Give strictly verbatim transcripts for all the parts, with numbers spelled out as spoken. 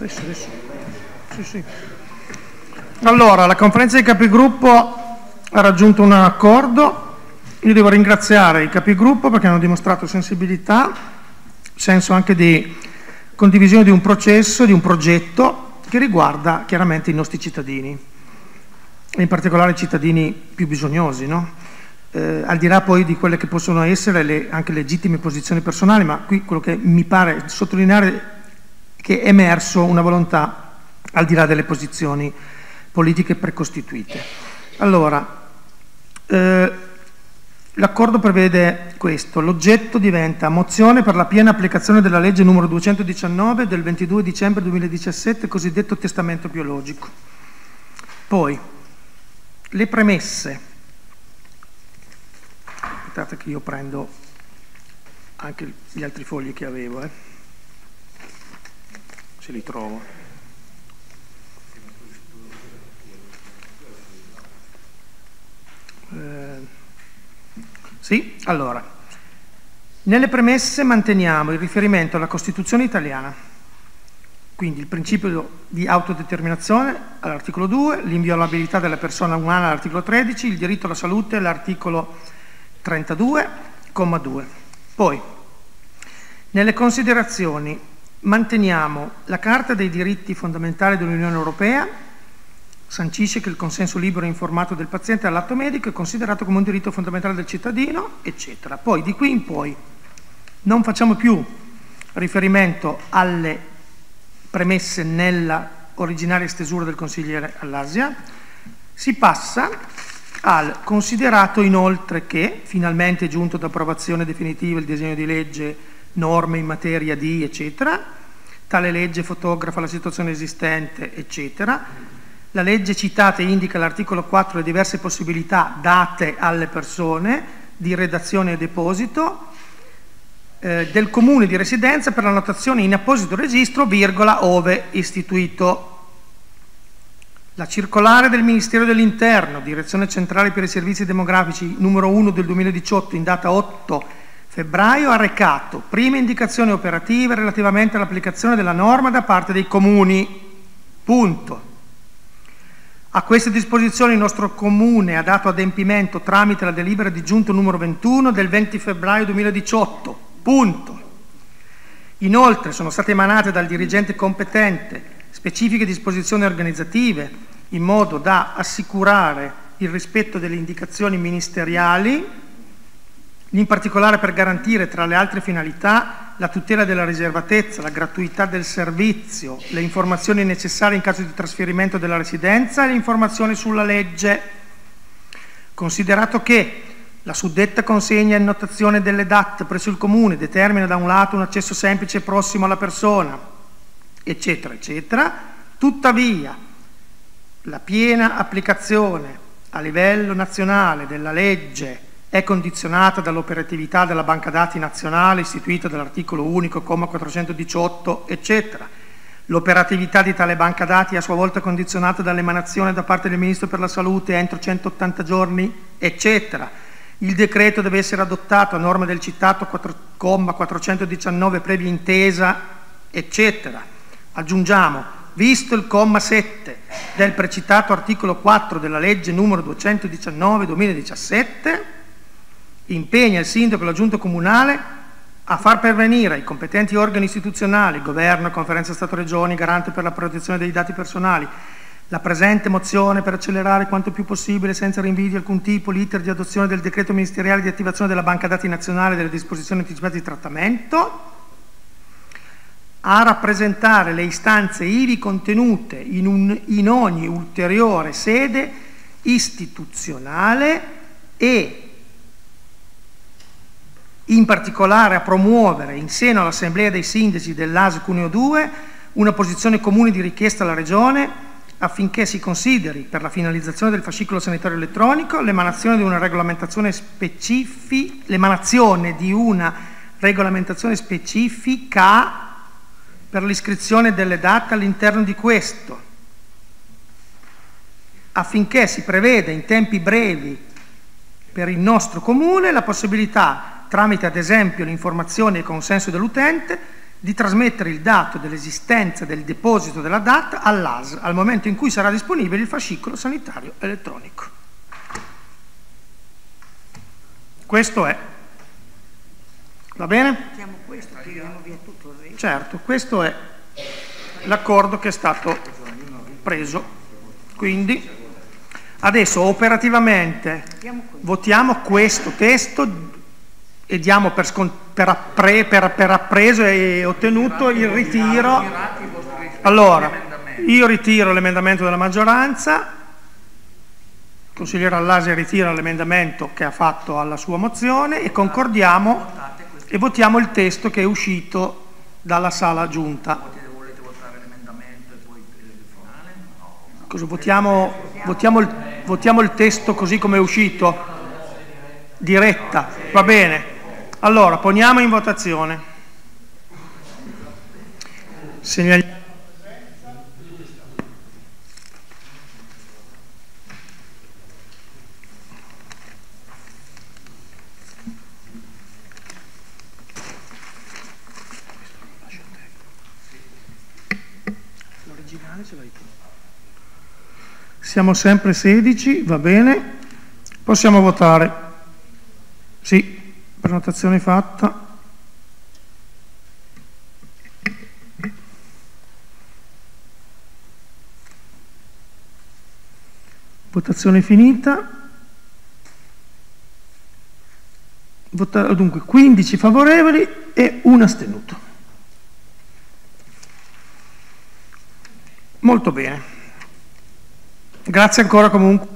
Adesso, adesso. Sì, sì. Allora, la conferenza dei capigruppo ha raggiunto un accordo. Io devo ringraziare i capigruppo perché hanno dimostrato sensibilità, senso anche di condivisione di un processo, di un progetto che riguarda chiaramente i nostri cittadini, e in particolare i cittadini più bisognosi, no? Eh, al di là poi di quelle che possono essere le anche legittime posizioni personali, ma qui quello che mi pare sottolineare che è emerso una volontà al di là delle posizioni politiche precostituite. Allora, eh, l'accordo prevede questo: l'oggetto diventa mozione per la piena applicazione della legge numero duecentodiciannove del ventidue dicembre duemiladiciassette, cosiddetto testamento biologico. Poi, le premesse. Aspettate che io prendo anche gli altri fogli che avevo, eh. Se li trovo. Eh, sì, allora, nelle premesse manteniamo il riferimento alla Costituzione italiana, quindi il principio di autodeterminazione all'articolo due, l'inviolabilità della persona umana all'articolo tredici, il diritto alla salute all'articolo trentadue, comma due. Poi, nelle considerazioni manteniamo la Carta dei diritti fondamentali dell'Unione Europea, sancisce che il consenso libero e informato del paziente all'atto medico è considerato come un diritto fondamentale del cittadino, eccetera. Poi di qui in poi non facciamo più riferimento alle premesse nella originaria stesura del consigliere all'Asia, si passa al considerato inoltre che finalmente è giunto ad approvazione definitiva il disegno di legge norme in materia di, eccetera, tale legge fotografa la situazione esistente, eccetera. La legge citata indica all'articolo quattro le diverse possibilità date alle persone di redazione e deposito eh, del comune di residenza per la notazione in apposito registro, virgola, ove istituito. La circolare del Ministero dell'Interno, Direzione Centrale per i Servizi Demografici numero uno del duemiladiciotto, in data otto febbraio, ha recato prime indicazioni operative relativamente all'applicazione della norma da parte dei comuni. Punto. A queste disposizioni il nostro Comune ha dato adempimento tramite la delibera di giunta numero ventuno del venti febbraio duemiladiciotto. Punto. Inoltre sono state emanate dal dirigente competente specifiche disposizioni organizzative in modo da assicurare il rispetto delle indicazioni ministeriali, in particolare per garantire tra le altre finalità la tutela della riservatezza, la gratuità del servizio, le informazioni necessarie in caso di trasferimento della residenza e le informazioni sulla legge. Considerato che la suddetta consegna e annotazione delle D A T presso il Comune determina da un lato un accesso semplice e prossimo alla persona, eccetera, eccetera, tuttavia la piena applicazione a livello nazionale della legge è condizionata dall'operatività della banca dati nazionale istituita dall'articolo unico, comma quattrocentodiciotto, eccetera. L'operatività di tale banca dati è a sua volta condizionata dall'emanazione da parte del Ministro per la Salute entro centottanta giorni, eccetera. Il decreto deve essere adottato a norma del citato comma quattrocentodiciannove previa intesa, eccetera. Aggiungiamo, visto il comma sette del precitato articolo quattro della legge numero duecentodiciannove duemiladiciassette, impegna il sindaco e la giunta comunale a far pervenire ai competenti organi istituzionali, governo, conferenza Stato-Regioni, garante per la protezione dei dati personali, la presente mozione per accelerare quanto più possibile, senza rinvii di alcun tipo, l'iter di adozione del decreto ministeriale di attivazione della banca dati nazionale e delle disposizioni anticipate di trattamento, a rappresentare le istanze ivi contenute in, un, in ogni ulteriore sede istituzionale e in particolare a promuovere in seno all'Assemblea dei Sindaci dell'A S L Cuneo due una posizione comune di richiesta alla Regione affinché si consideri per la finalizzazione del fascicolo sanitario elettronico l'emanazione di una regolamentazione specifica, l'emanazione di una regolamentazione specifica per l'iscrizione delle D A T all'interno di questo, affinché si preveda in tempi brevi per il nostro Comune la possibilità, tramite ad esempio l'informazione e il consenso dell'utente, di trasmettere il dato dell'esistenza del deposito della D A T all'A S L al momento in cui sarà disponibile il fascicolo sanitario elettronico. Questo è. Va bene? Questo, tiriamo via tutto il resto. Certo, questo è l'accordo che è stato preso. Quindi adesso operativamente votiamo questo testo e diamo per, per, appre per, per appreso e ottenuto il ritiro. Allora, io ritiro l'emendamento della maggioranza, il consigliere All'Asia ritira l'emendamento che ha fatto alla sua mozione e concordiamo e votiamo il testo che è uscito dalla sala giunta. Volete votare l'emendamento e poi il finale? Cosa votiamo? Votiamo il, votiamo il testo così come è uscito? Diretta, va bene. Allora, poniamo in votazione. Segnaliamo. L'originale ce l'hai tu. Siamo sempre sedici, va bene. Possiamo votare. Sì. Prenotazione fatta. Votazione finita. Vota dunque quindici favorevoli e un astenuto. Molto bene. Grazie ancora comunque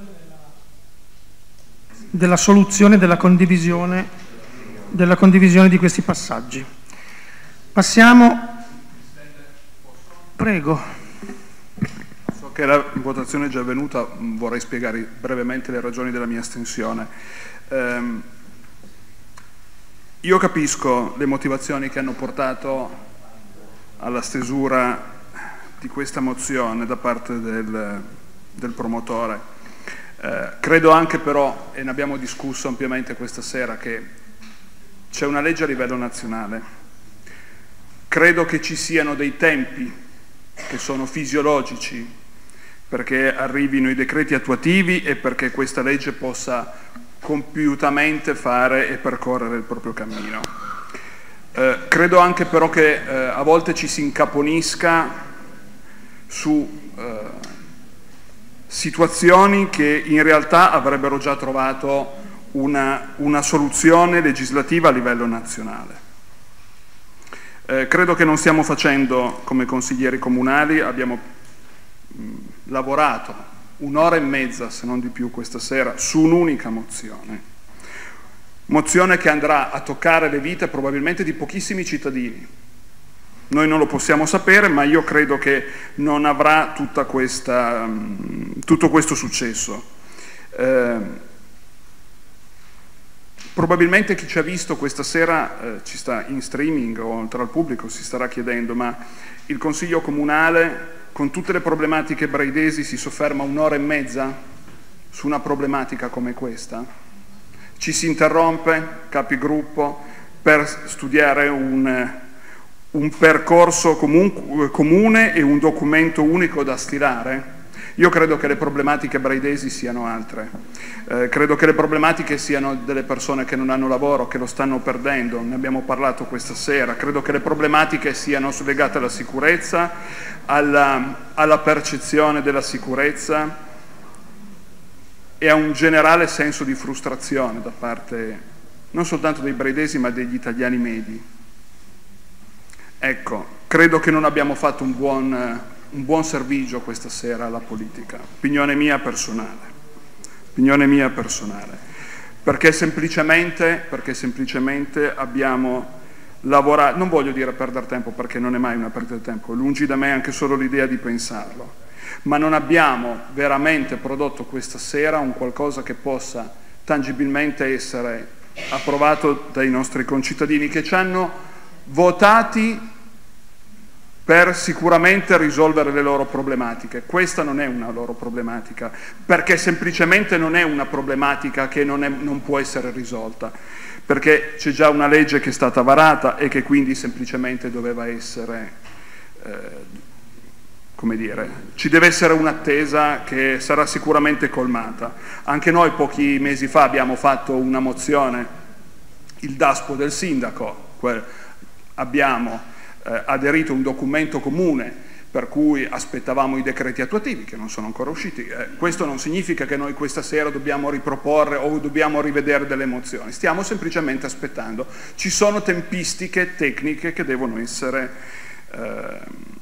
della soluzione, della condivisione della condivisione di questi passaggi. Passiamo, prego. So che la votazione è già avvenuta, vorrei spiegare brevemente le ragioni della mia astensione. Ehm, io capisco le motivazioni che hanno portato alla stesura di questa mozione da parte del, del promotore. Eh, credo anche però, e ne abbiamo discusso ampiamente questa sera, che c'è una legge a livello nazionale. Credo che ci siano dei tempi che sono fisiologici perché arrivino i decreti attuativi e perché questa legge possa compiutamente fare e percorrere il proprio cammino. Eh, credo anche però che eh, a volte ci si incaponisca su eh, situazioni che in realtà avrebbero già trovato Una, una soluzione legislativa a livello nazionale. Eh, credo che non stiamo facendo come consiglieri comunali, abbiamo mh, lavorato un'ora e mezza, se non di più, questa sera su un'unica mozione. Mozione che andrà a toccare le vite probabilmente di pochissimi cittadini. Noi non lo possiamo sapere, ma io credo che non avrà tutta questa, mh, tutto questo successo. Eh, Probabilmente chi ci ha visto questa sera eh, ci sta in streaming o tra il pubblico si starà chiedendo: ma il Consiglio Comunale con tutte le problematiche braidesi si sofferma un'ora e mezza su una problematica come questa? Ci si interrompe, capigruppo, per studiare un, un percorso comun- comune e un documento unico da stilare? Io credo che le problematiche braidesi siano altre, eh, credo che le problematiche siano delle persone che non hanno lavoro, che lo stanno perdendo, ne abbiamo parlato questa sera, credo che le problematiche siano legate alla sicurezza, alla, alla percezione della sicurezza e a un generale senso di frustrazione da parte non soltanto dei braidesi ma degli italiani medi. Ecco, credo che non abbiamo fatto un buon... un buon servigio questa sera alla politica, opinione mia personale, opinione mia personale, perché semplicemente, perché semplicemente abbiamo lavorato, non voglio dire perdere tempo perché non è mai una perdita di tempo, lungi da me anche solo l'idea di pensarlo, ma non abbiamo veramente prodotto questa sera un qualcosa che possa tangibilmente essere approvato dai nostri concittadini che ci hanno votati per sicuramente risolvere le loro problematiche. Questa non è una loro problematica, perché semplicemente non è una problematica che non, è, non può essere risolta, perché c'è già una legge che è stata varata e che quindi semplicemente doveva essere, eh, come dire, ci deve essere un'attesa che sarà sicuramente colmata. Anche noi pochi mesi fa abbiamo fatto una mozione, il DASPO del sindaco, abbiamo eh, aderito a un documento comune per cui aspettavamo i decreti attuativi che non sono ancora usciti. Eh, questo non significa che noi questa sera dobbiamo riproporre o dobbiamo rivedere delle mozioni, stiamo semplicemente aspettando. Ci sono tempistiche tecniche che devono essere eh,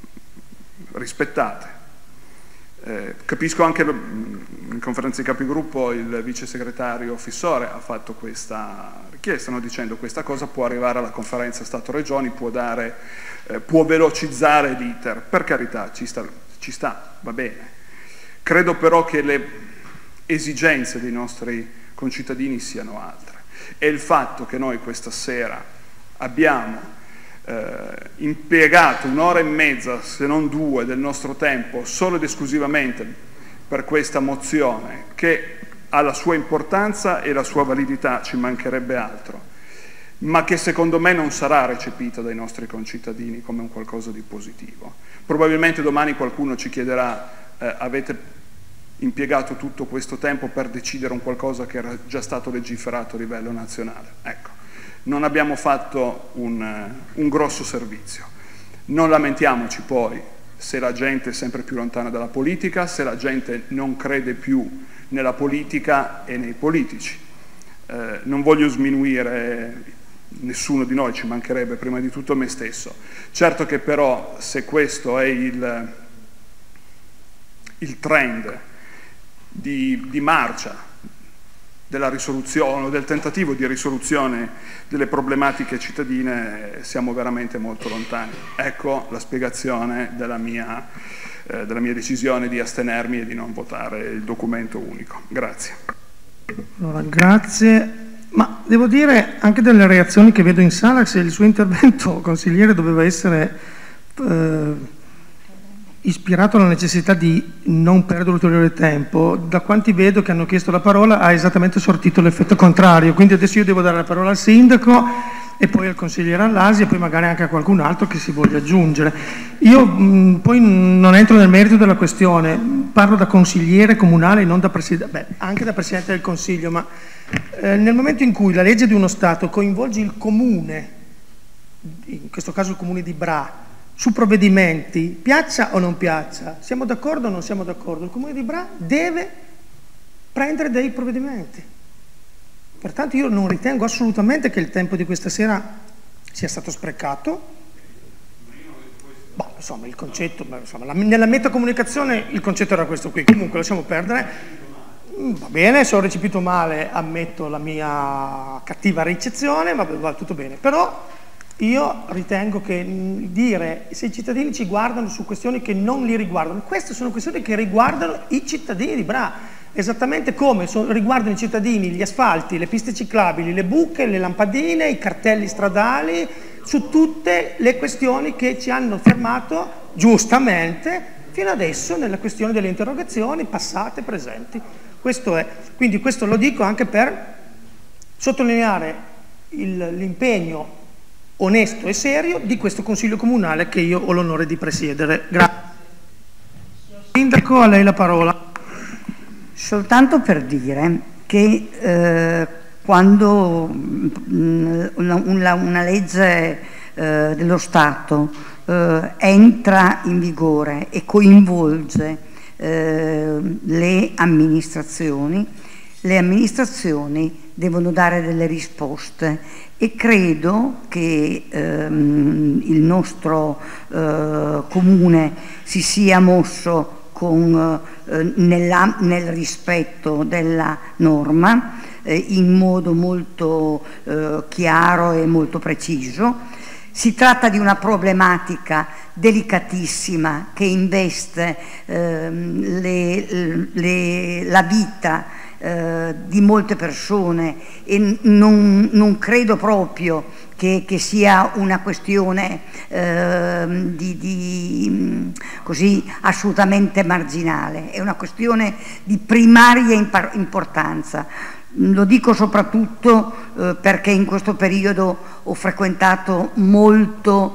rispettate. Eh, capisco anche in conferenza di capigruppo il vice segretario Fissore ha fatto questa richiesta, stanno dicendo questa cosa può arrivare alla conferenza Stato-Regioni, può, dare, eh, può velocizzare l'iter, per carità ci sta, ci sta, va bene. Credo però che le esigenze dei nostri concittadini siano altre e il fatto che noi questa sera abbiamo Eh, impiegato un'ora e mezza, se non due, del nostro tempo solo ed esclusivamente per questa mozione, che ha la sua importanza e la sua validità, ci mancherebbe altro, ma che secondo me non sarà recepita dai nostri concittadini come un qualcosa di positivo. Probabilmente domani qualcuno ci chiederà eh, avete impiegato tutto questo tempo per decidere un qualcosa che era già stato legiferato a livello nazionale. Ecco, non abbiamo fatto un, un grosso servizio. Non lamentiamoci poi se la gente è sempre più lontana dalla politica, se la gente non crede più nella politica e nei politici. Eh, non voglio sminuire nessuno di noi, ci mancherebbe, prima di tutto me stesso. Certo che però se questo è il, il trend di, di marcia della risoluzione o del tentativo di risoluzione delle problematiche cittadine, siamo veramente molto lontani. Ecco la spiegazione della mia, eh, della mia decisione di astenermi e di non votare il documento unico. Grazie. Allora, grazie. Ma devo dire anche delle reazioni che vedo in sala, se il suo intervento, consigliere, doveva essere eh, ispirato alla necessità di non perdere ulteriore tempo, da quanti vedo che hanno chiesto la parola ha esattamente sortito l'effetto contrario, quindi adesso io devo dare la parola al sindaco e poi al consigliere Allasi e poi magari anche a qualcun altro che si voglia aggiungere. Io mh, poi non entro nel merito della questione, parlo da consigliere comunale, non da presidente, beh, anche da presidente del Consiglio, ma eh, nel momento in cui la legge di uno Stato coinvolge il comune, in questo caso il comune di Bra, su provvedimenti, piaccia o non piaccia, siamo d'accordo o non siamo d'accordo, il comune di Bra deve prendere dei provvedimenti. Pertanto io non ritengo assolutamente che il tempo di questa sera sia stato sprecato. Boh, insomma, il concetto, insomma, la, nella metacomunicazione il concetto era questo qui, comunque lasciamo perdere. Va bene, se ho recepito male ammetto la mia cattiva ricezione, va, va tutto bene, però io ritengo che dire se i cittadini ci guardano su questioni che non li riguardano, queste sono questioni che riguardano i cittadini di Bra, esattamente come so, riguardano i cittadini gli asfalti, le piste ciclabili, le buche, le lampadine, i cartelli stradali, su tutte le questioni che ci hanno fermato giustamente fino adesso nella questione delle interrogazioni passate e presenti. Questo è, quindi questo lo dico anche per sottolineare l'impegno onesto e serio di questo Consiglio Comunale che io ho l'onore di presiedere. Grazie. Sindaco, a lei la parola. Soltanto per dire che eh, quando mh, una, una, una legge eh, dello Stato eh, entra in vigore e coinvolge eh, le amministrazioni, le amministrazioni devono dare delle risposte e credo che ehm, il nostro eh, comune si sia mosso con, eh, nella, nel rispetto della norma eh, in modo molto eh, chiaro e molto preciso. Si tratta di una problematica delicatissima che investe eh, le, le, la vita eh, di molte persone e non, non credo proprio che, che sia una questione eh, di, di, così, assolutamente marginale, è una questione di primaria importanza. Lo dico soprattutto eh, perché in questo periodo ho frequentato molto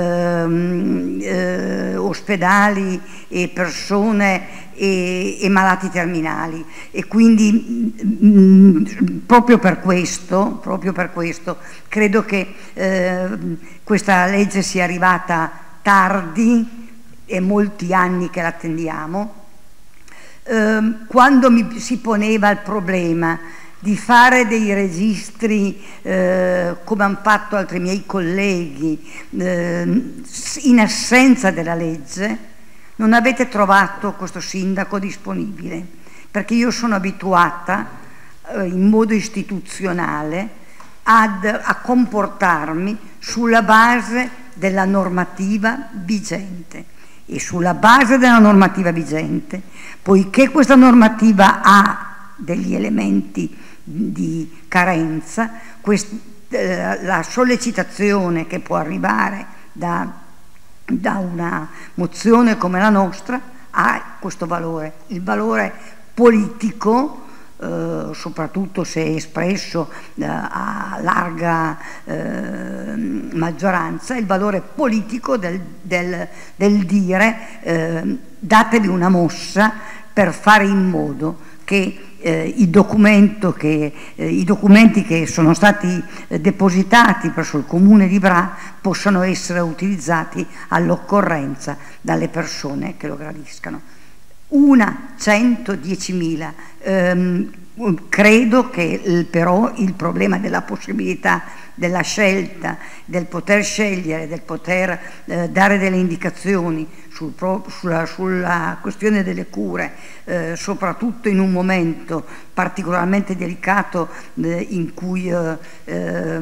eh, eh, ospedali e persone e, e malati terminali, e quindi mh, proprio per questo, proprio per questo credo che eh, questa legge sia arrivata tardi, e molti anni che l'attendiamo. Eh, quando mi si poneva il problema di fare dei registri eh, come hanno fatto altri miei colleghi eh, in assenza della legge, non avete trovato questo sindaco disponibile, perché io sono abituata eh, in modo istituzionale ad, a comportarmi sulla base della normativa vigente, e sulla base della normativa vigente, poiché questa normativa ha degli elementi di carenza, quest, eh, la sollecitazione che può arrivare da, da una mozione come la nostra ha questo valore, il valore politico, eh, soprattutto se espresso eh, a larga eh, maggioranza, il valore politico del, del, del dire eh, datevi una mossa per fare in modo che Eh, il documento che, eh, i documenti che sono stati eh, depositati presso il comune di Bra possano essere utilizzati all'occorrenza dalle persone che lo gradiscano. Una, cento, diecimila. Ehm, credo che il, però il problema della possibilità della scelta, del poter scegliere, del poter eh, dare delle indicazioni sul pro, sulla, sulla questione delle cure, eh, soprattutto in un momento particolarmente delicato eh, in cui eh, eh,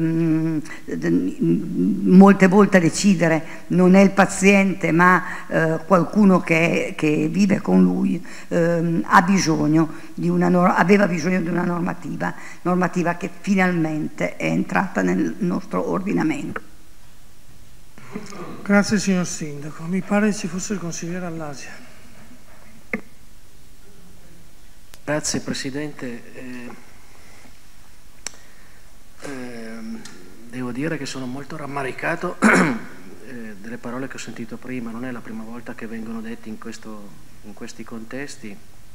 molte volte a decidere non è il paziente ma eh, qualcuno che, che vive con lui, eh, ha bisogno di una, aveva bisogno di una normativa, normativa che finalmente è entrata nel nostro ordinamento. Grazie signor Sindaco. Mi pare ci fosse il consigliere Allasia. Grazie Presidente. Eh, eh, devo dire che sono molto rammaricato eh, delle parole che ho sentito prima. Non è la prima volta che vengono dette in, questo, in questi contesti.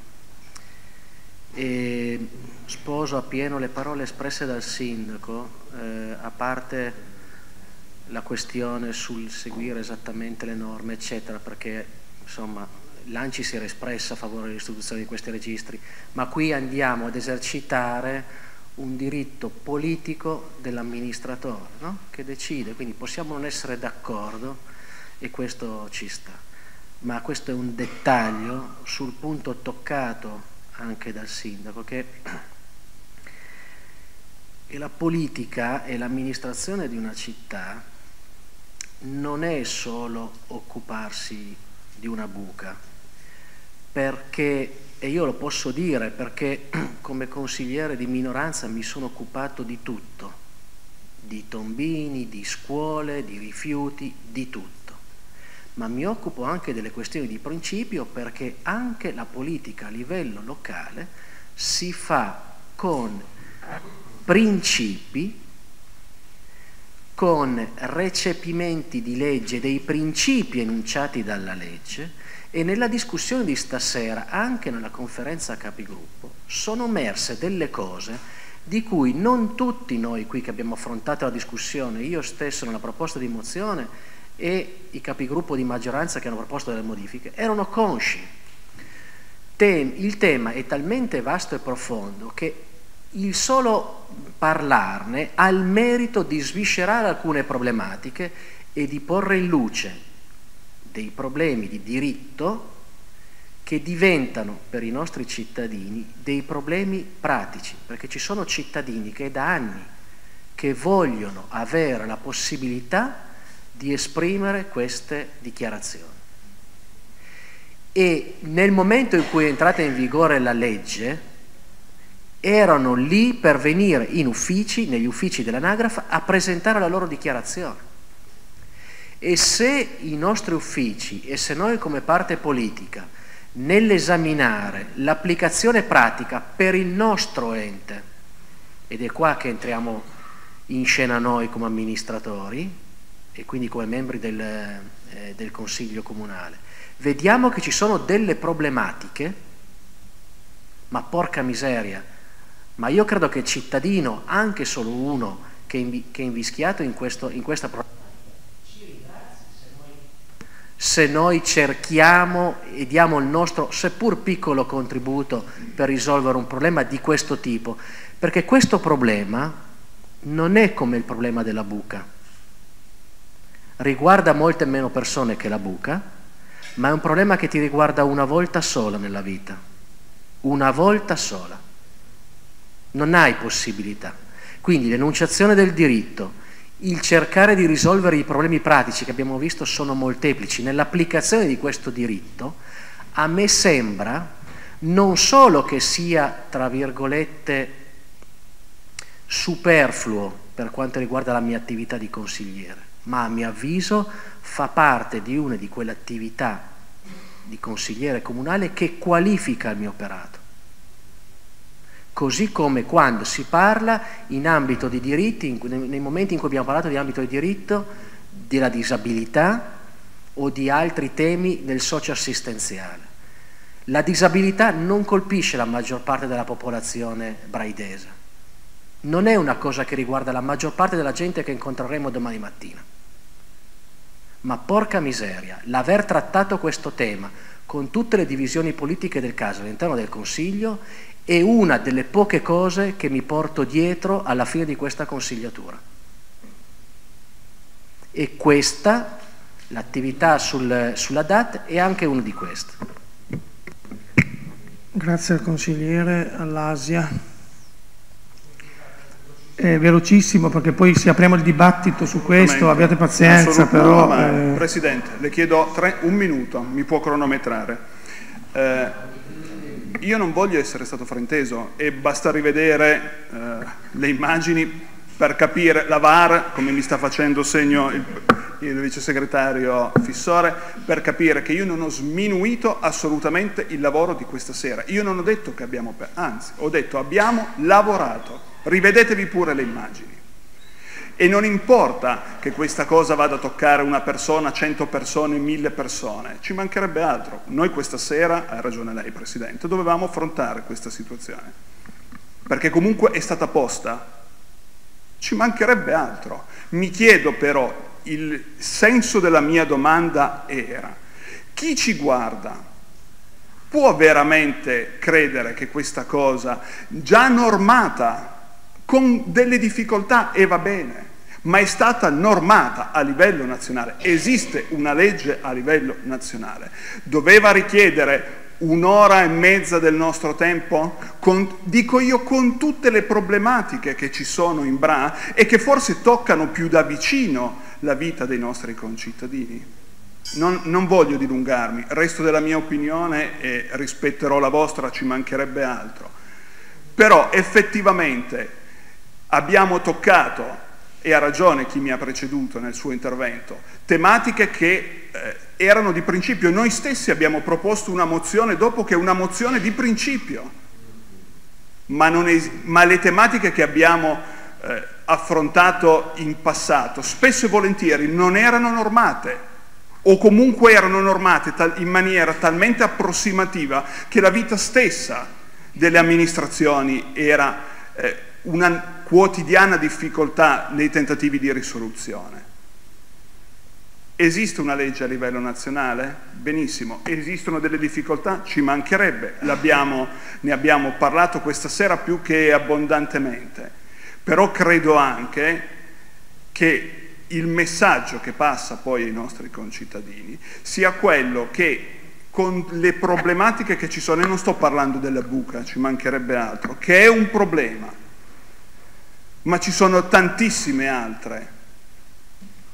E sposo appieno le parole espresse dal Sindaco, eh, a parte la questione sul seguire esattamente le norme eccetera, perché insomma l'ANCI si era espressa a favore dell'istituzione di questi registri, ma qui andiamo ad esercitare un diritto politico dell'amministratore, no? Che decide, quindi possiamo non essere d'accordo e questo ci sta, ma questo è un dettaglio sul punto toccato anche dal Sindaco, che e la politica e l'amministrazione di una città non è solo occuparsi di una buca, perché, e io lo posso dire perché come consigliere di minoranza mi sono occupato di tutto, di tombini, di scuole, di rifiuti, di tutto, ma mi occupo anche delle questioni di principio, perché anche la politica a livello locale si fa con principi, con recepimenti di legge dei principi enunciati dalla legge, e nella discussione di stasera, anche nella conferenza capigruppo, sono emerse delle cose di cui non tutti noi qui che abbiamo affrontato la discussione, io stesso nella proposta di mozione e i capigruppo di maggioranza che hanno proposto delle modifiche, erano consci. Tem- il tema è talmente vasto e profondo che il solo parlarne ha il merito di sviscerare alcune problematiche e di porre in luce dei problemi di diritto che diventano per i nostri cittadini dei problemi pratici, perché ci sono cittadini che da anni che vogliono avere la possibilità di esprimere queste dichiarazioni. E nel momento in cui è entrata in vigore la legge, erano lì per venire in uffici, negli uffici dell'anagrafe, a presentare la loro dichiarazione. E se i nostri uffici e se noi come parte politica, nell'esaminare l'applicazione pratica per il nostro ente, ed è qua che entriamo in scena noi come amministratori e quindi come membri del, eh, del Consiglio Comunale, vediamo che ci sono delle problematiche, ma porca miseria, ma io credo che il cittadino, anche solo uno che, invi che è invischiato in, questo, in questa problematica, ci ringrazi se noi, se noi cerchiamo e diamo il nostro, seppur piccolo, contributo per risolvere un problema di questo tipo, perché questo problema non è come il problema della buca, riguarda molte meno persone che la buca, ma è un problema che ti riguarda una volta sola nella vita, una volta sola. Non hai possibilità. Quindi l'enunciazione del diritto, il cercare di risolvere i problemi pratici che abbiamo visto sono molteplici. Nell'applicazione di questo diritto, a me sembra non solo che sia, tra virgolette, superfluo per quanto riguarda la mia attività di consigliere, ma a mio avviso fa parte di una di quelle attività di consigliere comunale che qualifica il mio operato. Così come quando si parla in ambito di diritti, in, nei momenti in cui abbiamo parlato di ambito di diritto, della disabilità o di altri temi del socio-assistenziale. La disabilità non colpisce la maggior parte della popolazione braidese, non è una cosa che riguarda la maggior parte della gente che incontreremo domani mattina. Ma porca miseria, l'aver trattato questo tema con tutte le divisioni politiche del caso all'interno del Consiglio è una delle poche cose che mi porto dietro alla fine di questa consigliatura. E questa, l'attività sul, sulla D A T, è anche una di queste. Grazie al consigliere, all'Asia. È velocissimo perché poi se apriamo il dibattito su questo, abbiate pazienza, però... Ma, eh... Presidente, le chiedo tre, un minuto, mi può cronometrare. Eh, io non voglio essere stato frainteso e basta rivedere eh, le immagini per capire, la V A R, come mi sta facendo segno il, il vice segretario Fissore, per capire che io non ho sminuito assolutamente il lavoro di questa sera. Io non ho detto che abbiamo, anzi, ho detto abbiamo lavorato. Rivedetevi pure le immagini. E non importa che questa cosa vada a toccare una persona, cento persone, mille persone, ci mancherebbe altro. Noi questa sera, ha ragione lei Presidente, dovevamo affrontare questa situazione, perché comunque è stata posta, ci mancherebbe altro. Mi chiedo però, il senso della mia domanda era, chi ci guarda può veramente credere che questa cosa, già normata, con delle difficoltà, e va bene, ma è stata normata a livello nazionale, esiste una legge a livello nazionale, doveva richiedere un'ora e mezza del nostro tempo, con, dico io, con tutte le problematiche che ci sono in Bra e che forse toccano più da vicino la vita dei nostri concittadini. Non, non voglio dilungarmi, resto della mia opinione e rispetterò la vostra, ci mancherebbe altro, però effettivamente abbiamo toccato, e ha ragione chi mi ha preceduto nel suo intervento, tematiche che eh, erano di principio. Noi stessi abbiamo proposto una mozione dopo che una mozione di principio, ma, non ma le tematiche che abbiamo eh, affrontato in passato spesso e volentieri non erano normate, o comunque erano normate in maniera talmente approssimativa che la vita stessa delle amministrazioni era eh, una quotidiana difficoltà nei tentativi di risoluzione. Esiste una legge a livello nazionale? Benissimo. Esistono delle difficoltà? Ci mancherebbe. L'abbiamo, ne abbiamo parlato questa sera più che abbondantemente. Però credo anche che il messaggio che passa poi ai nostri concittadini sia quello che, con le problematiche che ci sono, e non sto parlando della buca, ci mancherebbe altro, che è un problema, ma ci sono tantissime altre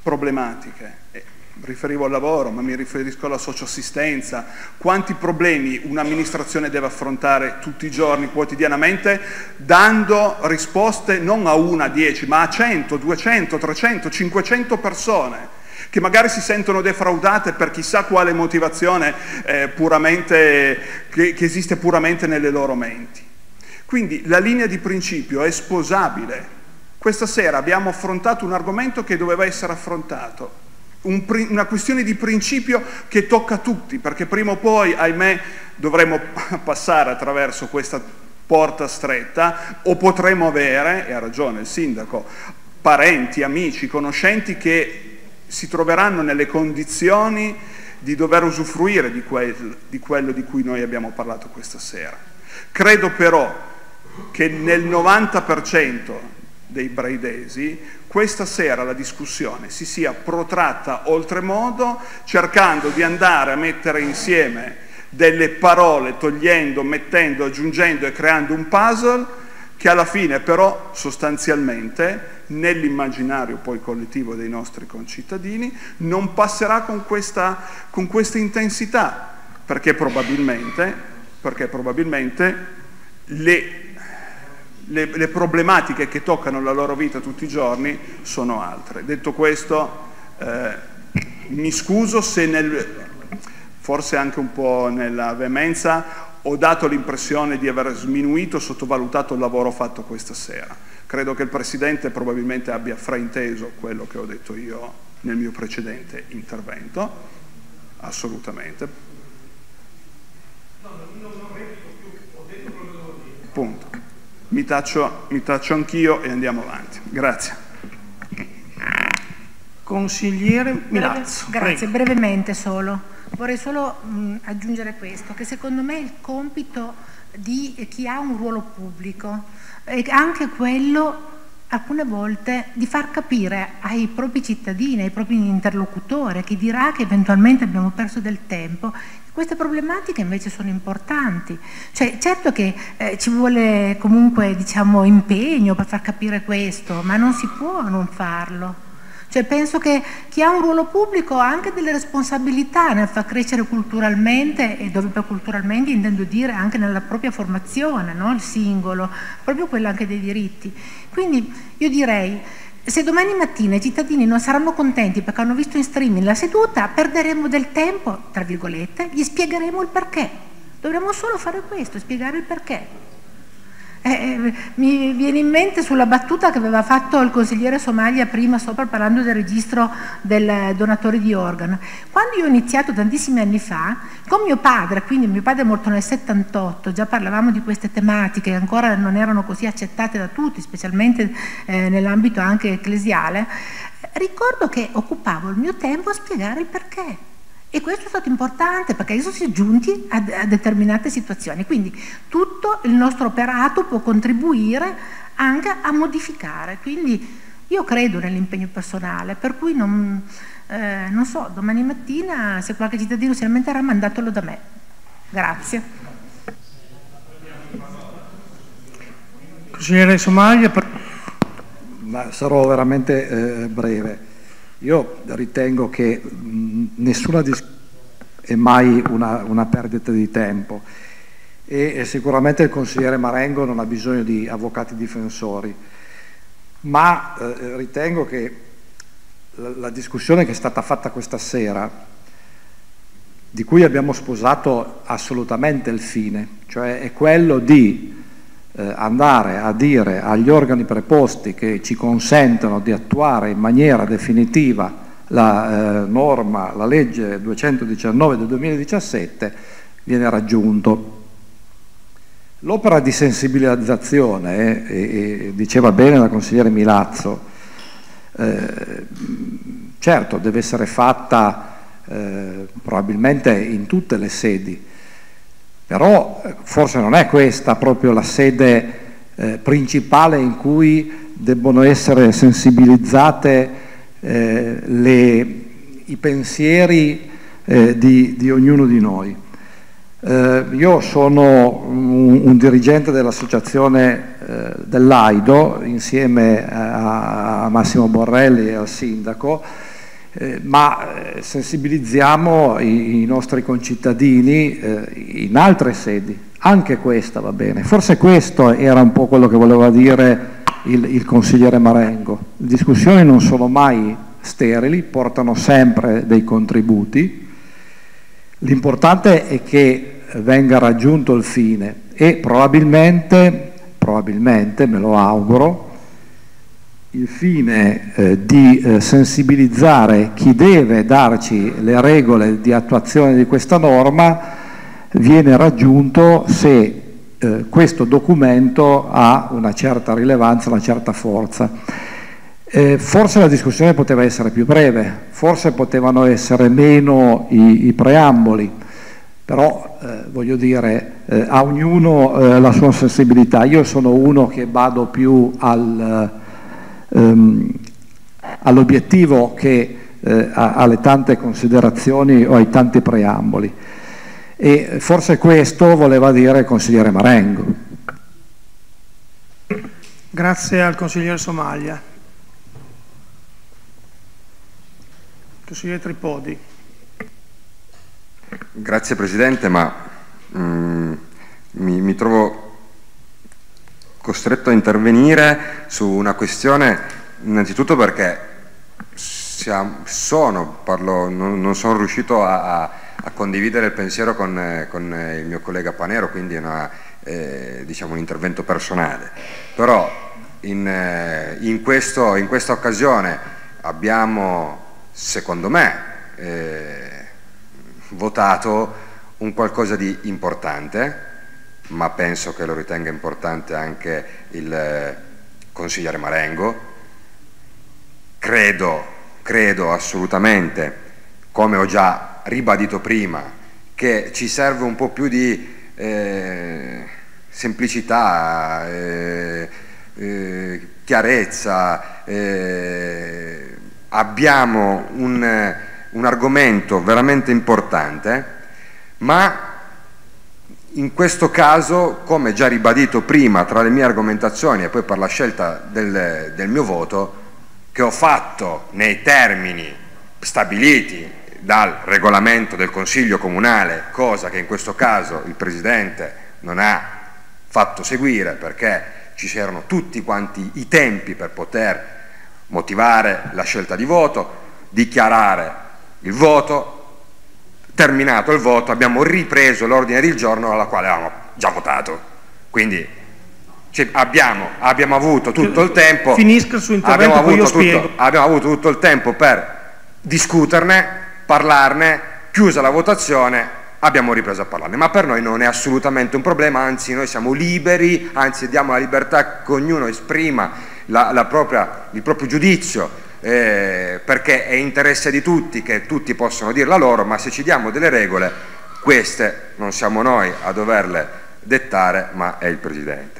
problematiche. Eh, riferivo al lavoro, ma mi riferisco alla socioassistenza. Quanti problemi un'amministrazione deve affrontare tutti i giorni, quotidianamente, dando risposte non a una, a dieci, ma a cento, duecento, trecento, cinquecento persone che magari si sentono defraudate per chissà quale motivazione eh, puramente, che, che esiste puramente nelle loro menti. Quindi la linea di principio è sposabile. Questa sera abbiamo affrontato un argomento che doveva essere affrontato, un, una questione di principio che tocca tutti, perché prima o poi, ahimè, dovremo passare attraverso questa porta stretta, o potremo avere, e ha ragione il sindaco, parenti, amici, conoscenti che si troveranno nelle condizioni di dover usufruire di, quel, di quello di cui noi abbiamo parlato questa sera. Credo però che nel novanta per cento dei braidesi questa sera la discussione si sia protratta oltremodo, cercando di andare a mettere insieme delle parole, togliendo, mettendo, aggiungendo e creando un puzzle che alla fine però sostanzialmente nell'immaginario poi collettivo dei nostri concittadini non passerà con questa, con questa intensità, perché probabilmente, perché probabilmente le, le, le problematiche che toccano la loro vita tutti i giorni sono altre. Detto questo, eh, mi scuso se nel, forse anche un po' nella veemenza ho dato l'impressione di aver sminuito, sottovalutato il lavoro fatto questa sera. Credo che il Presidente probabilmente abbia frainteso quello che ho detto io nel mio precedente intervento, assolutamente. No, non replico più, ho detto quello che devo dire. Punto. Mi taccio, mi taccio anch'io e andiamo avanti. Grazie. Consigliere Milazzo. Breve, grazie, prego. Brevemente solo. Vorrei solo mh, aggiungere questo, che secondo me il compito di chi ha un ruolo pubblico è anche quello, alcune volte, di far capire ai propri cittadini, ai propri interlocutori, a chi dirà che eventualmente abbiamo perso del tempo, queste problematiche invece sono importanti. Cioè, certo che eh, ci vuole comunque, diciamo, impegno per far capire questo, ma non si può non farlo. Cioè, penso che chi ha un ruolo pubblico ha anche delle responsabilità nel far crescere culturalmente, e dove per culturalmente intendo dire anche nella propria formazione, no? Il singolo, proprio quello anche dei diritti. Quindi io direi, se domani mattina i cittadini non saranno contenti perché hanno visto in streaming la seduta, perderemo del tempo, tra virgolette, gli spiegheremo il perché. Dovremmo solo fare questo, spiegare il perché. Eh, mi viene in mente sulla battuta che aveva fatto il consigliere Somaglia prima sopra, parlando del registro del donatore di organo. Quando io ho iniziato tantissimi anni fa con mio padre, quindi mio padre è morto nel settantotto, già parlavamo di queste tematiche che ancora non erano così accettate da tutti, specialmente eh, nell'ambito anche ecclesiale, ricordo che occupavo il mio tempo a spiegare il perché. E questo è stato importante perché adesso si è giunti a, a determinate situazioni, quindi tutto il nostro operato può contribuire anche a modificare, quindi io credo nell'impegno personale, per cui non, eh, non so, domani mattina se qualche cittadino si lamenterà, mandatelo da me. Grazie. Consigliere Somaglia. Per... Ma sarò veramente eh, breve. Io ritengo che mh, nessuna discussione è mai una, una perdita di tempo e, e sicuramente il consigliere Marengo non ha bisogno di avvocati difensori, ma eh, ritengo che la, la discussione che è stata fatta questa sera, di cui abbiamo sposato assolutamente il fine, cioè è quello di eh, andare a dire agli organi preposti che ci consentono di attuare in maniera definitiva la eh, norma, la legge duecentodiciannove del duemiladiciassette, viene raggiunto. L'opera di sensibilizzazione, eh, e diceva bene la consigliere Milazzo, eh, certo deve essere fatta eh, probabilmente in tutte le sedi, però forse non è questa proprio la sede eh, principale in cui debbono essere sensibilizzate eh, le, i pensieri eh, di, di ognuno di noi. Eh, io sono un, un dirigente dell'associazione eh, dell'Aido insieme a, a Massimo Borrelli e al sindaco, eh, ma eh, sensibilizziamo i, i nostri concittadini eh, in altre sedi, anche questa va bene. Forse questo era un po' quello che voleva dire il, il consigliere Marengo. Le discussioni non sono mai sterili, portano sempre dei contributi. L'importante è che venga raggiunto il fine e probabilmente, probabilmente me lo auguro, il fine eh, di eh, sensibilizzare chi deve darci le regole di attuazione di questa norma viene raggiunto se eh, questo documento ha una certa rilevanza, una certa forza. Eh, forse la discussione poteva essere più breve, forse potevano essere meno i, i preamboli, però eh, voglio dire, eh, a ognuno eh, la sua sensibilità. Io sono uno che vado più al, ehm, all'obiettivo che eh, alle tante considerazioni o ai tanti preamboli, e forse questo voleva dire il consigliere Marengo. Grazie al consigliere Somaglia. Consigliere Tripodi. Grazie Presidente, ma mm, mi, mi trovo costretto a intervenire su una questione innanzitutto perché siamo, sono, parlo, non, non sono riuscito a, a, a condividere il pensiero con, con il mio collega Panero, quindi è una, eh, diciamo un intervento personale, però in, eh, in, questo, in questa occasione abbiamo, secondo me, eh, votato un qualcosa di importante, ma penso che lo ritenga importante anche il consigliere Marengo. Credo, credo assolutamente, come ho già ribadito prima, che ci serve un po' più di eh, semplicità, eh, eh, chiarezza. Eh, abbiamo un un argomento veramente importante, ma in questo caso, come già ribadito prima tra le mie argomentazioni e poi per la scelta del, del mio voto, che ho fatto nei termini stabiliti dal regolamento del Consiglio Comunale, cosa che in questo caso il Presidente non ha fatto seguire perché ci c'erano tutti quanti i tempi per poter motivare la scelta di voto, dichiarare il voto, terminato il voto abbiamo ripreso l'ordine del giorno alla quale avevamo già votato, quindi cioè, abbiamo, abbiamo avuto tutto il tempo, finisca il suo intervento, abbiamo, poi io avuto tutto, spiego. abbiamo avuto tutto il tempo per discuterne, parlarne, chiusa la votazione, abbiamo ripreso a parlarne, ma per noi non è assolutamente un problema, anzi noi siamo liberi, anzi diamo la libertà che ognuno esprima la, la propria, il proprio giudizio, Eh, perché è interesse di tutti che tutti possano dir la loro, ma se ci diamo delle regole, queste non siamo noi a doverle dettare, ma è il Presidente.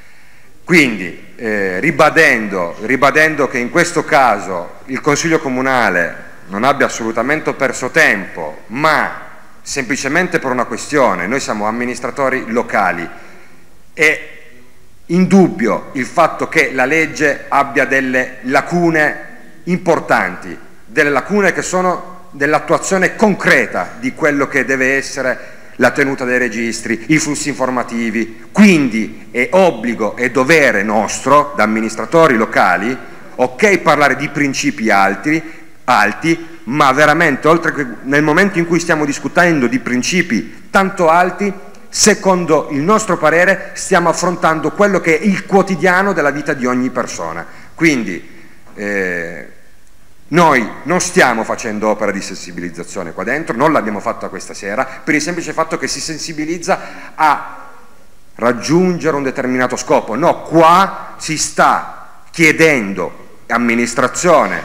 Quindi eh, ribadendo, ribadendo che in questo caso il Consiglio Comunale non abbia assolutamente perso tempo, ma semplicemente per una questione, noi siamo amministratori locali, è indubbio il fatto che la legge abbia delle lacune importanti, delle lacune che sono dell'attuazione concreta di quello che deve essere la tenuta dei registri, i flussi informativi, quindi è obbligo e dovere nostro da amministratori locali, ok parlare di principi alti, alti, ma veramente oltre che nel momento in cui stiamo discutendo di principi tanto alti, secondo il nostro parere stiamo affrontando quello che è il quotidiano della vita di ogni persona, quindi eh, noi non stiamo facendo opera di sensibilizzazione qua dentro, non l'abbiamo fatta questa sera, per il semplice fatto che si sensibilizza a raggiungere un determinato scopo. No, qua si sta chiedendo amministrazione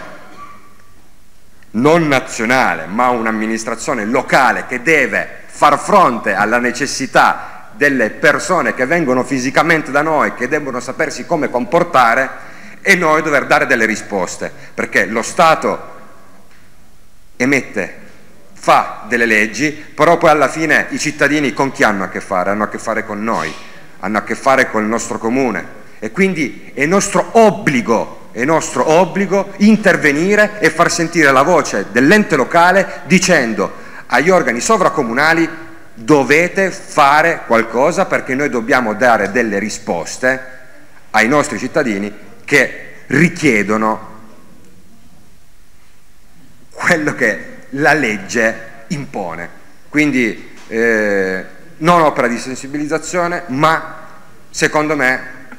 non nazionale, ma un'amministrazione locale che deve far fronte alla necessità delle persone che vengono fisicamente da noi, che devono sapersi come comportare, e noi dover dare delle risposte, perché lo Stato emette fa delle leggi, però poi alla fine i cittadini con chi hanno a che fare? Hanno a che fare con noi, hanno a che fare con il nostro comune, e quindi è nostro obbligo, è nostro obbligo intervenire e far sentire la voce dell'ente locale dicendo agli organi sovracomunali: dovete fare qualcosa, perché noi dobbiamo dare delle risposte ai nostri cittadini che richiedono quello che la legge impone. Quindi eh, non opera di sensibilizzazione, ma secondo me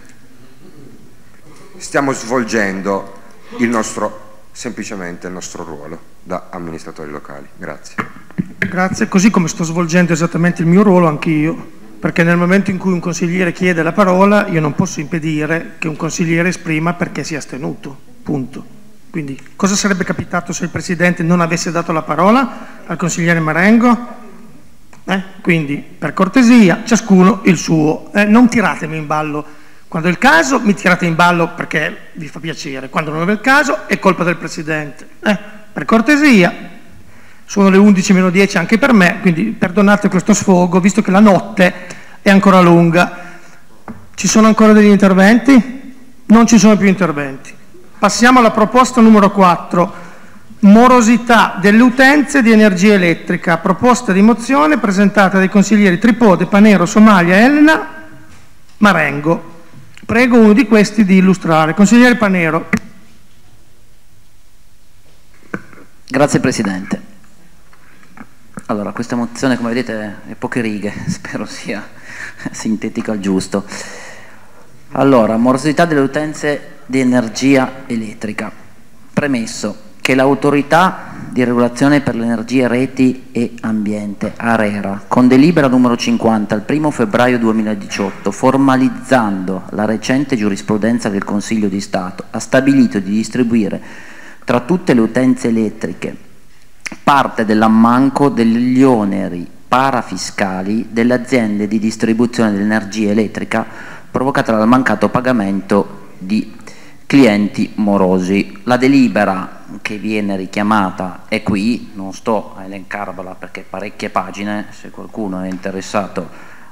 stiamo svolgendo il nostro, semplicemente il nostro ruolo da amministratori locali. Grazie. Grazie, così come sto svolgendo esattamente il mio ruolo anch'io, perché nel momento in cui un consigliere chiede la parola io non posso impedire che un consigliere esprima perché si è astenuto, punto. Quindi cosa sarebbe capitato se il Presidente non avesse dato la parola al consigliere Marengo? Eh? Quindi per cortesia ciascuno il suo, eh? Non tiratemi in ballo. Quando è il caso mi tirate in ballo perché vi fa piacere, quando non è il caso è colpa del Presidente. Eh? Per cortesia, sono le undici meno dieci anche per me, quindi perdonate questo sfogo, visto che la notte è ancora lunga. Ci sono ancora degli interventi? Non ci sono più interventi. Passiamo alla proposta numero quattro, morosità delle utenze di energia elettrica, proposta di mozione presentata dai consiglieri Tripodi, Panero, Somalia, Elena, Marengo. Prego uno di questi di illustrare. Consigliere Panero. Grazie Presidente. Allora, questa mozione, come vedete, è poche righe, spero sia sintetica al giusto. Allora, morosità delle utenze di energia elettrica. Premesso che l'autorità di regolazione per l'energia, reti e ambiente, ARERA, con delibera numero cinquanta il primo febbraio duemiladiciotto, formalizzando la recente giurisprudenza del Consiglio di Stato, ha stabilito di distribuire tra tutte le utenze elettriche parte dell'ammanco degli oneri parafiscali delle aziende di distribuzione dell'energia elettrica provocata dal mancato pagamento di clienti morosi. La delibera che viene richiamata è qui, non sto a elencarvela perché parecchie pagine, se qualcuno è interessato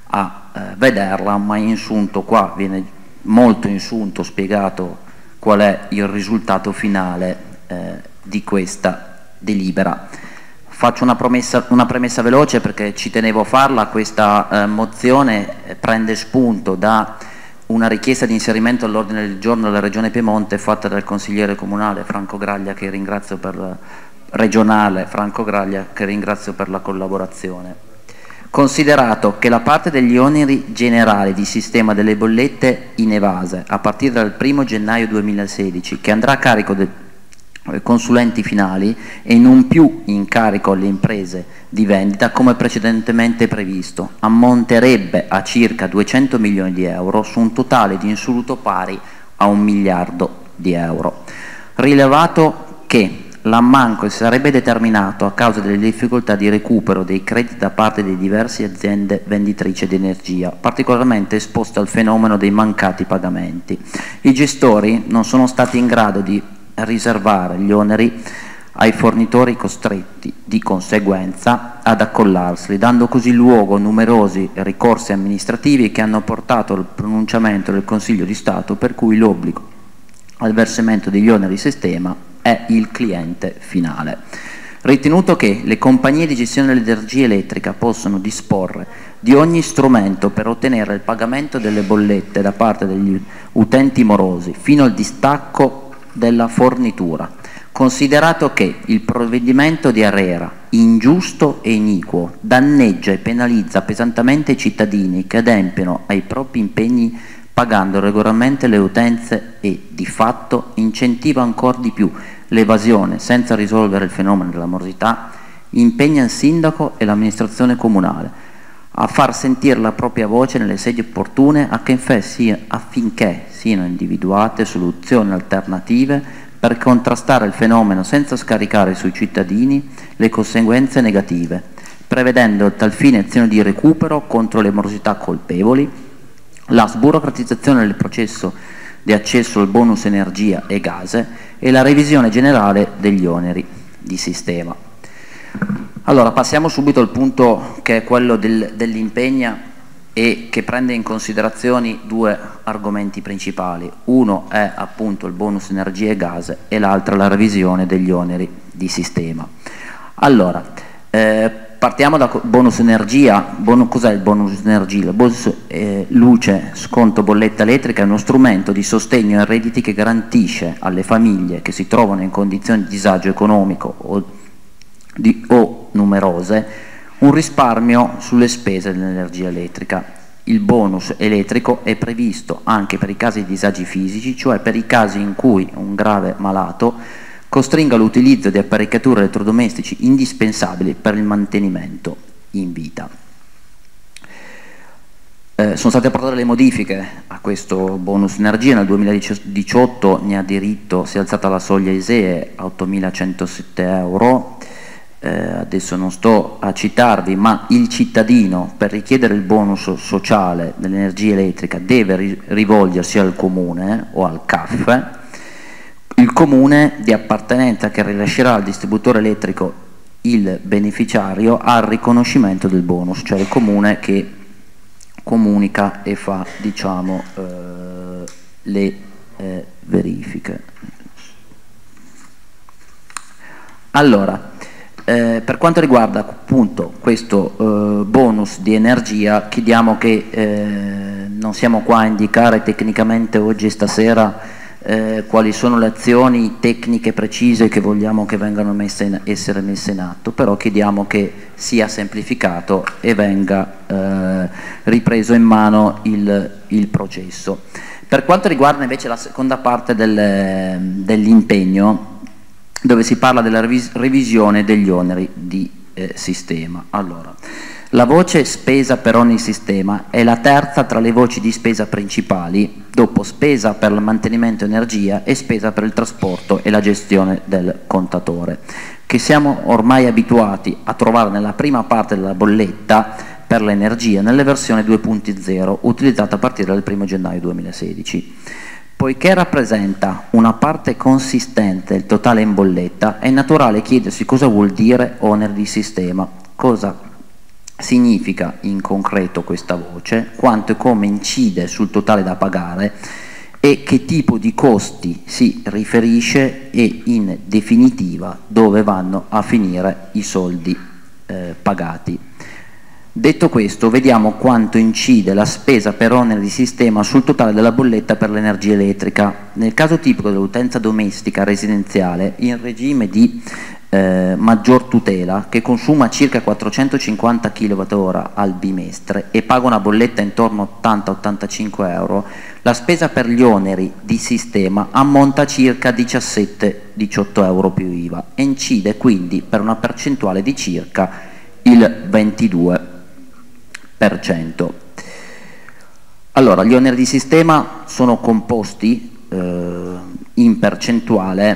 a eh, vederla, ma in sunto qua viene molto in sunto spiegato qual è il risultato finale eh, di questa delibera. Faccio una, promessa, una premessa veloce perché ci tenevo a farla. Questa eh, mozione eh, prende spunto da una richiesta di inserimento all'ordine del giorno della Regione Piemonte fatta dal consigliere comunale Franco Graglia, che ringrazio per regionale Franco Graglia, che ringrazio per la collaborazione. Considerato che la parte degli oneri generali di sistema delle bollette inevase a partire dal primo gennaio duemilasedici, che andrà a carico dei consulenti finali e non più in carico alle imprese di vendita come precedentemente previsto, ammonterebbe a circa duecento milioni di euro su un totale di insoluto pari a un miliardo di euro. Rilevato che l'ammanco sarebbe determinato a causa delle difficoltà di recupero dei crediti da parte di diverse aziende venditrici di energia, particolarmente esposte al fenomeno dei mancati pagamenti. I gestori non sono stati in grado di riservare gli oneri ai fornitori costretti di conseguenza ad accollarseli, dando così luogo a numerosi ricorsi amministrativi che hanno portato al pronunciamento del Consiglio di Stato per cui l'obbligo al versamento degli oneri sistema è il cliente finale. Ritenuto che le compagnie di gestione dell'energia elettrica possono disporre di ogni strumento per ottenere il pagamento delle bollette da parte degli utenti morosi fino al distacco della fornitura, considerato che il provvedimento di ARERA, ingiusto e iniquo, danneggia e penalizza pesantemente i cittadini che adempiono ai propri impegni pagando regolarmente le utenze e, di fatto, incentiva ancora di più l'evasione senza risolvere il fenomeno della morosità, impegna il sindaco e l'amministrazione comunale a far sentire la propria voce nelle sedi opportune affinché siano individuate soluzioni alternative per contrastare il fenomeno senza scaricare sui cittadini le conseguenze negative, prevedendo a tal fine azioni di recupero contro le morosità colpevoli, la sburocratizzazione del processo di accesso al bonus energia e gas e la revisione generale degli oneri di sistema. Allora, passiamo subito al punto che è quello del, dell'impegno e che prende in considerazione due argomenti principali. Uno è appunto il bonus energia e gas e l'altro la revisione degli oneri di sistema. Allora, eh, partiamo da bonus energia. Bon, cos'è il bonus energia? Il bonus eh, luce, sconto bolletta elettrica è uno strumento di sostegno ai redditi che garantisce alle famiglie che si trovano in condizioni di disagio economico o Di, o numerose un risparmio sulle spese dell'energia elettrica. Il bonus elettrico è previsto anche per i casi di disagi fisici, cioè per i casi in cui un grave malato costringa l'utilizzo di apparecchiature elettrodomestici indispensabili per il mantenimento in vita. Eh, sono state apportate le modifiche a questo bonus energia. Nel duemiladiciotto ne ha diritto, si è alzata la soglia I S E E a ottomilacentosette euro. Eh, adesso non sto a citarvi, ma il cittadino per richiedere il bonus sociale dell'energia elettrica deve ri rivolgersi al comune o al C A F. Il comune di appartenenza che rilascerà al distributore elettrico il beneficiario ha il riconoscimento del bonus, cioè il comune che comunica e fa, diciamo, eh, le eh, verifiche. Allora, Eh, per quanto riguarda appunto questo eh, bonus di energia, chiediamo che eh, non siamo qua a indicare tecnicamente oggi stasera eh, quali sono le azioni tecniche precise che vogliamo che vengano messe in, essere messe in atto, però chiediamo che sia semplificato e venga eh, ripreso in mano il, il processo. Per quanto riguarda invece la seconda parte del, dell'impegno, dove si parla della revis revisione degli oneri di eh, sistema. Allora, la voce spesa per ogni sistema è la terza tra le voci di spesa principali, dopo spesa per il mantenimento energia e spesa per il trasporto e la gestione del contatore, che siamo ormai abituati a trovare nella prima parte della bolletta per l'energia nelle versioni due punto zero utilizzata a partire dal primo gennaio duemilasedici. Poiché rappresenta una parte consistente del totale in bolletta, è naturale chiedersi cosa vuol dire oneri di sistema, cosa significa in concreto questa voce, quanto e come incide sul totale da pagare e che tipo di costi si riferisce e in definitiva dove vanno a finire i soldi eh, pagati. Detto questo, vediamo quanto incide la spesa per oneri di sistema sul totale della bolletta per l'energia elettrica. Nel caso tipico dell'utenza domestica residenziale in regime di eh, maggior tutela, che consuma circa quattrocentocinquanta chilowattora al bimestre e paga una bolletta intorno a ottanta ottantacinque euro, la spesa per gli oneri di sistema ammonta a circa diciassette diciotto euro più I V A e incide quindi per una percentuale di circa il ventidue per cento. Allora, gli oneri di sistema sono composti eh, in percentuale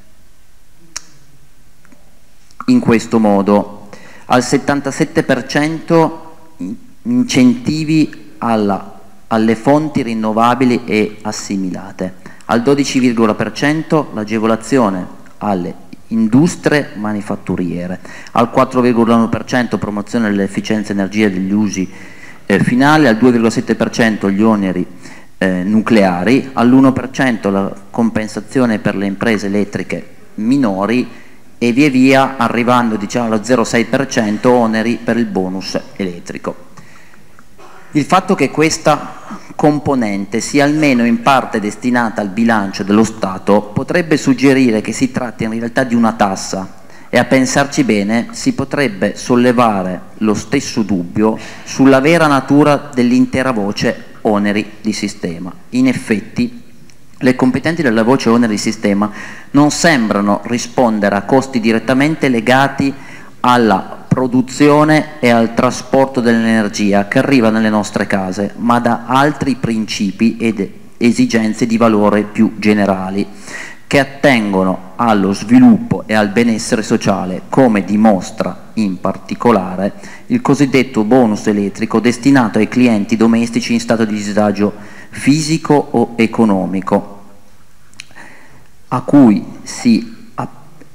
in questo modo: al settantasette per cento incentivi alla, alle fonti rinnovabili e assimilate, al dodici virgola uno per cento l'agevolazione alle industrie manifatturiere, al quattro virgola uno per cento promozione dell'efficienza energia degli usi eh, finali, al due virgola sette per cento gli oneri eh, nucleari, all'uno per cento la compensazione per le imprese elettriche minori e via via arrivando, diciamo, allo zero virgola sei per cento oneri per il bonus elettrico. Il fatto che questa componente sia almeno in parte destinata al bilancio dello Stato potrebbe suggerire che si tratti in realtà di una tassa e, a pensarci bene, si potrebbe sollevare lo stesso dubbio sulla vera natura dell'intera voce oneri di sistema. In effetti, le competenti della voce oneri di sistema non sembrano rispondere a costi direttamente legati alla produzione e al trasporto dell'energia che arriva nelle nostre case, ma da altri principi ed esigenze di valore più generali che attengono allo sviluppo e al benessere sociale, come dimostra in particolare il cosiddetto bonus elettrico destinato ai clienti domestici in stato di disagio fisico o economico, a cui si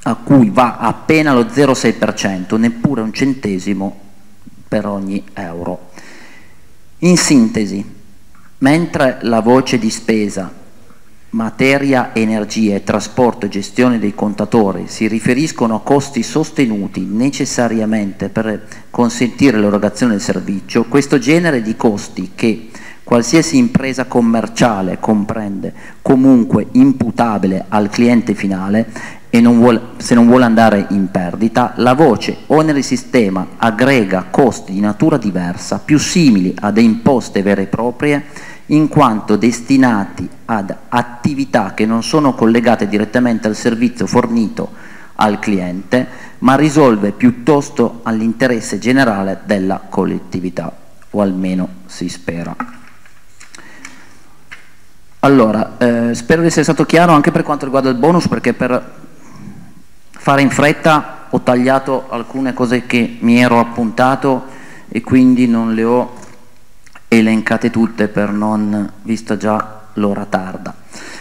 a cui va appena lo zero virgola sei per cento, neppure un centesimo per ogni euro. In sintesi, mentre la voce di spesa materia, energia e trasporto e gestione dei contatori si riferiscono a costi sostenuti necessariamente per consentire l'erogazione del servizio, questo genere di costi che qualsiasi impresa commerciale comprende comunque imputabile al cliente finale e non vuole, se non vuole andare in perdita, la voce oneri sistema aggrega costi di natura diversa più simili a delle imposte vere e proprie, in quanto destinati ad attività che non sono collegate direttamente al servizio fornito al cliente, ma risolve piuttosto all'interesse generale della collettività, o almeno si spera. Allora, eh, spero di essere stato chiaro anche per quanto riguarda il bonus, perché per fare in fretta ho tagliato alcune cose che mi ero appuntato e quindi non le ho elencate tutte per non, visto già l'ora tarda.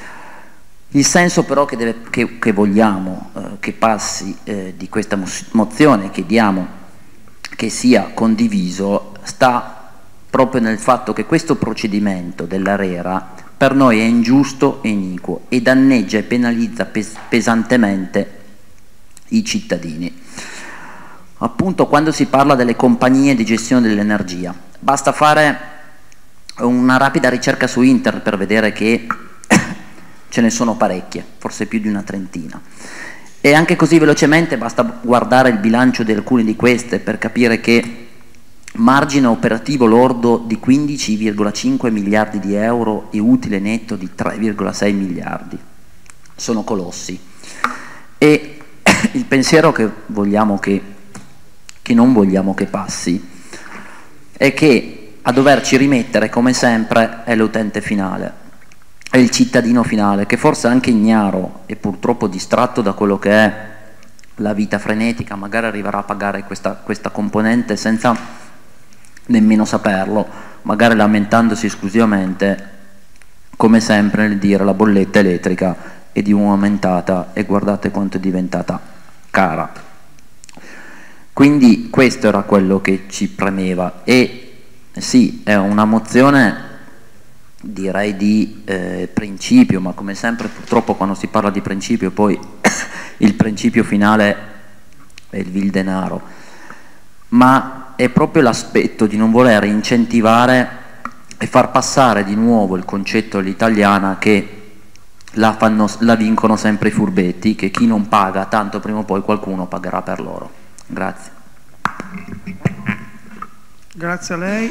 Il senso però che, deve, che, che vogliamo eh, che passi eh, di questa mozione, chiediamo che sia condiviso, sta proprio nel fatto che questo procedimento dell'ARERA per noi è ingiusto e iniquo e danneggia e penalizza pes pesantemente i cittadini. Appunto, quando si parla delle compagnie di gestione dell'energia, basta fare una rapida ricerca su internet per vedere che ce ne sono parecchie, forse più di una trentina, e anche così velocemente basta guardare il bilancio di alcune di queste per capire che margine operativo lordo di quindici virgola cinque miliardi di euro e utile netto di tre virgola sei miliardi, sono colossi. E il pensiero che vogliamo che, che non vogliamo che passi è che a doverci rimettere, come sempre, è l'utente finale, è il cittadino finale, che forse è anche ignaro e purtroppo distratto da quello che è la vita frenetica, magari arriverà a pagare questa, questa componente senza nemmeno saperlo, magari lamentandosi esclusivamente, come sempre, nel dire la bolletta elettrica è di nuovo aumentata e guardate quanto è diventata cara. Quindi questo era quello che ci premeva e sì, è una mozione direi di eh, principio, ma come sempre purtroppo quando si parla di principio poi il principio finale è il vil denaro, ma è proprio l'aspetto di non voler incentivare e far passare di nuovo il concetto all'italiana che la, fanno, la vincono sempre i furbetti, che chi non paga tanto prima o poi qualcuno pagherà per loro. Grazie. Grazie a lei.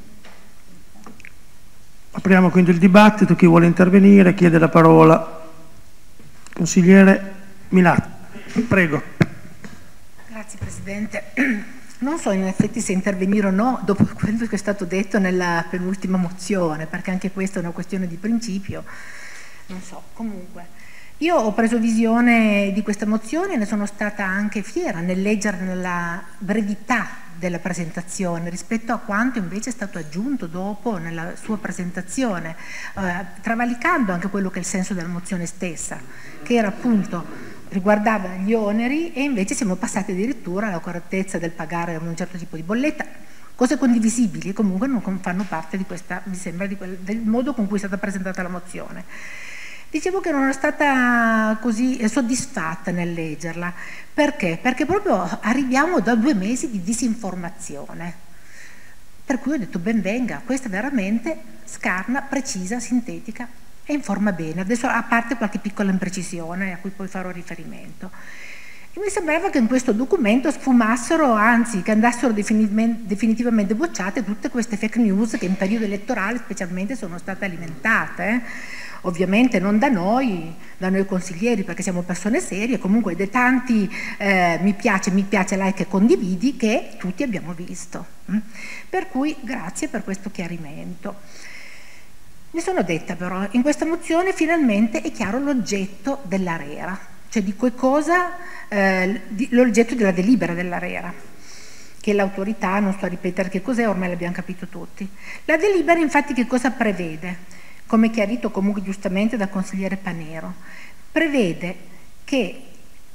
Apriamo quindi il dibattito, chi vuole intervenire chiede la parola. Consigliere Milazzo, prego. Grazie Presidente. Non so in effetti se intervenire o no dopo quello che è stato detto nella penultima mozione, perché anche questa è una questione di principio. Non so, comunque. Io ho preso visione di questa mozione e ne sono stata anche fiera nel leggere nella brevità della presentazione rispetto a quanto invece è stato aggiunto dopo nella sua presentazione, eh, travalicando anche quello che è il senso della mozione stessa, che era appunto riguardava gli oneri e invece siamo passati addirittura alla correttezza del pagare un certo tipo di bolletta, cose condivisibili e comunque non fanno parte di questa, mi sembra, di quel, del modo con cui è stata presentata la mozione. Dicevo che non ero stata così soddisfatta nel leggerla. Perché? Perché proprio arriviamo da due mesi di disinformazione. Per cui ho detto ben venga, questa è veramente scarna, precisa, sintetica e informa bene. Adesso a parte qualche piccola imprecisione a cui poi farò riferimento. E mi sembrava che in questo documento sfumassero, anzi che andassero definitivamente bocciate tutte queste fake news che in periodo elettorale specialmente sono state alimentate. Eh? Ovviamente non da noi, da noi consiglieri, perché siamo persone serie, comunque dei tanti eh, mi piace, mi piace, like e condividi che tutti abbiamo visto. Mm? Per cui grazie per questo chiarimento. Mi sono detta però, in questa mozione finalmente è chiaro l'oggetto dell'ARERA, cioè di che cosa, eh, l'oggetto della delibera dell'ARERA, che l'autorità, non sto a ripetere che cos'è, ormai l'abbiamo capito tutti. La delibera infatti che cosa prevede? Come chiarito comunque giustamente dal consigliere Panero, prevede che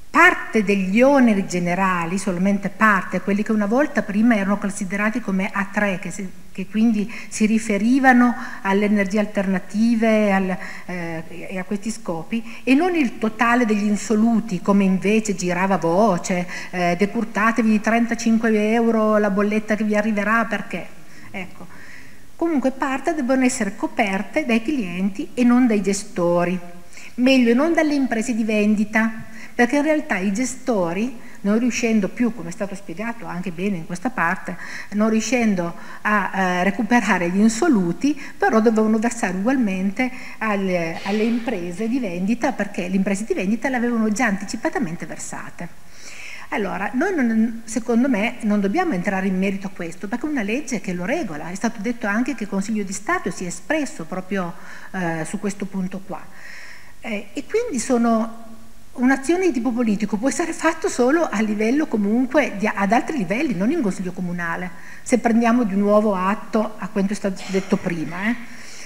parte degli oneri generali, solamente parte, quelli che una volta prima erano considerati come A tre, che, si, che quindi si riferivano alle energie alternative al, eh, e a questi scopi, e non il totale degli insoluti, come invece girava voce, eh, decurtatevi di trentacinque euro la bolletta che vi arriverà, perché? Ecco. Comunque parte devono essere coperte dai clienti e non dai gestori, meglio non dalle imprese di vendita, perché in realtà i gestori, non riuscendo più, come è stato spiegato anche bene in questa parte, non riuscendo a eh, recuperare gli insoluti, però dovevano versare ugualmente alle, alle imprese di vendita, perché le imprese di vendita le avevano già anticipatamente versate. Allora, noi non, secondo me non dobbiamo entrare in merito a questo, perché è una legge che lo regola. È stato detto anche che il Consiglio di Stato si è espresso proprio eh, su questo punto qua. Eh, e quindi sono... Un'azione di tipo politico può essere fatta solo a livello comunque, di, ad altri livelli, non in Consiglio Comunale, se prendiamo di nuovo atto a quanto è stato detto prima. Eh.